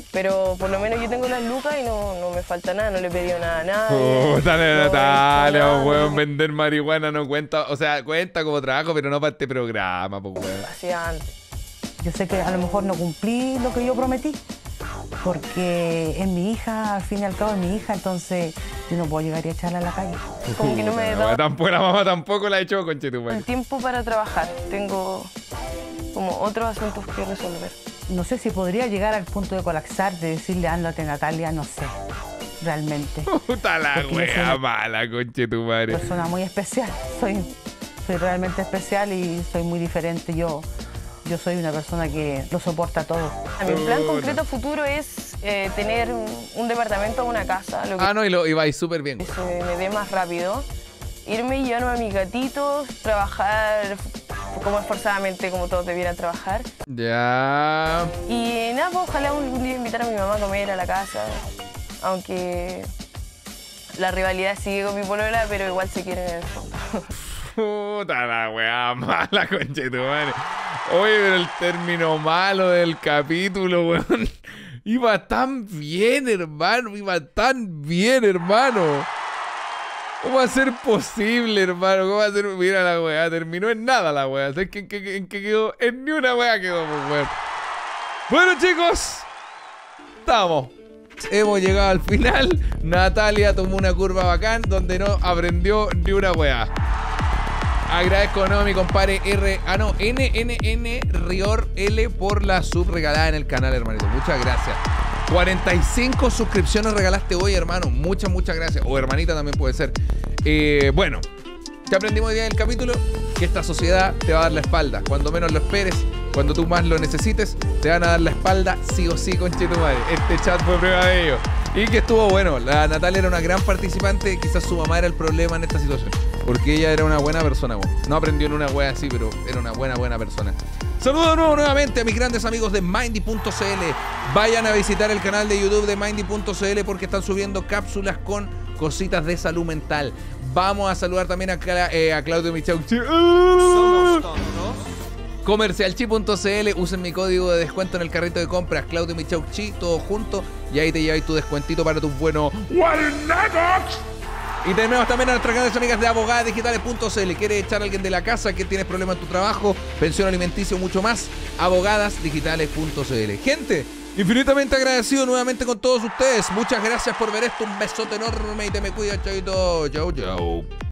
Pero por lo menos yo tengo las lucas y no me falta nada, no le he pedido nada a nadie. Dale, no Natalia, weón, vender marihuana no cuenta, o sea, cuenta como trabajo, pero no para este programa, pues, weón. Hacía antes. Yo sé que a lo mejor no cumplí lo que yo prometí, porque es mi hija, al fin y al cabo es mi hija, entonces yo no puedo llegar y echarla a la calle. Como que no me he dado la mamá tampoco la ha hecho, conchetumare. el tiempo para trabajar. Tengo como otros asuntos que resolver. No sé si podría llegar al punto de colapsar, de decirle ándate, Natalia, no sé, realmente. Puta la wea mala, conchetumare. Soy una persona muy especial, soy realmente especial y soy muy diferente. Yo soy una persona que lo soporta todo. Mi plan concreto futuro es tener un departamento o una casa. Lo que y vais súper bien. se me dé más rápido. Irme y llevarme a mis gatitos, trabajar como esforzadamente, como todos debieran trabajar. Ya. Y nada, pues ojalá un día invitar a mi mamá a comer a la casa. Aunque la rivalidad sigue con mi polola, pero igual se quieren en el fondo. Puta la weá mala, conchetumare. Oye, pero el término malo del capítulo, weón. Iba tan bien, hermano. ¿Cómo va a ser posible, hermano? ¿Cómo va a ser? Mira la weá, terminó en nada la weá. ¿Sabes en qué quedó? En ni una weá quedó, pues, weón. Bueno, chicos, estamos. Hemos llegado al final. Natalia tomó una curva bacán donde no aprendió ni una weá. Agradezco a mi compadre NNN Rior L por la sub regalada en el canal, hermanito. Muchas gracias. 45 suscripciones regalaste hoy, hermano. Muchas gracias. O hermanita también puede ser. Bueno, ¿qué aprendimos hoy día en el capítulo? Que esta sociedad te va a dar la espalda. Cuando menos lo esperes, cuando tú más lo necesites, te van a dar la espalda sí o sí, conchetumadre. Este chat fue prueba de ello. Y que estuvo bueno. La Natalia era una gran participante. Quizás su mamá era el problema en esta situación. Porque ella era una buena persona, güey. No aprendió en una wea así, pero era una buena persona. Saludos de nuevo nuevamente a mis grandes amigos de Mindy.cl. Vayan a visitar el canal de YouTube de Mindy.cl porque están subiendo cápsulas con cositas de salud mental. Vamos a saludar también a Claudio Michauchi. Somos tontos. Comercialchi.cl, usen mi código de descuento en el carrito de compras, Claudio Michauchi, todo junto, y ahí te lleváis tu descuentito para tus buenos Water Nuggets. Y tenemos también a nuestras grandes amigas de abogadasdigitales.cl. ¿Quieres echar a alguien de la casa? ¿Que tienes problemas en tu trabajo? Pensión alimenticia, mucho más. Abogadasdigitales.cl. Gente, infinitamente agradecido nuevamente con todos ustedes. Muchas gracias por ver esto. Un besote enorme y te me cuidas, chavito. Chau.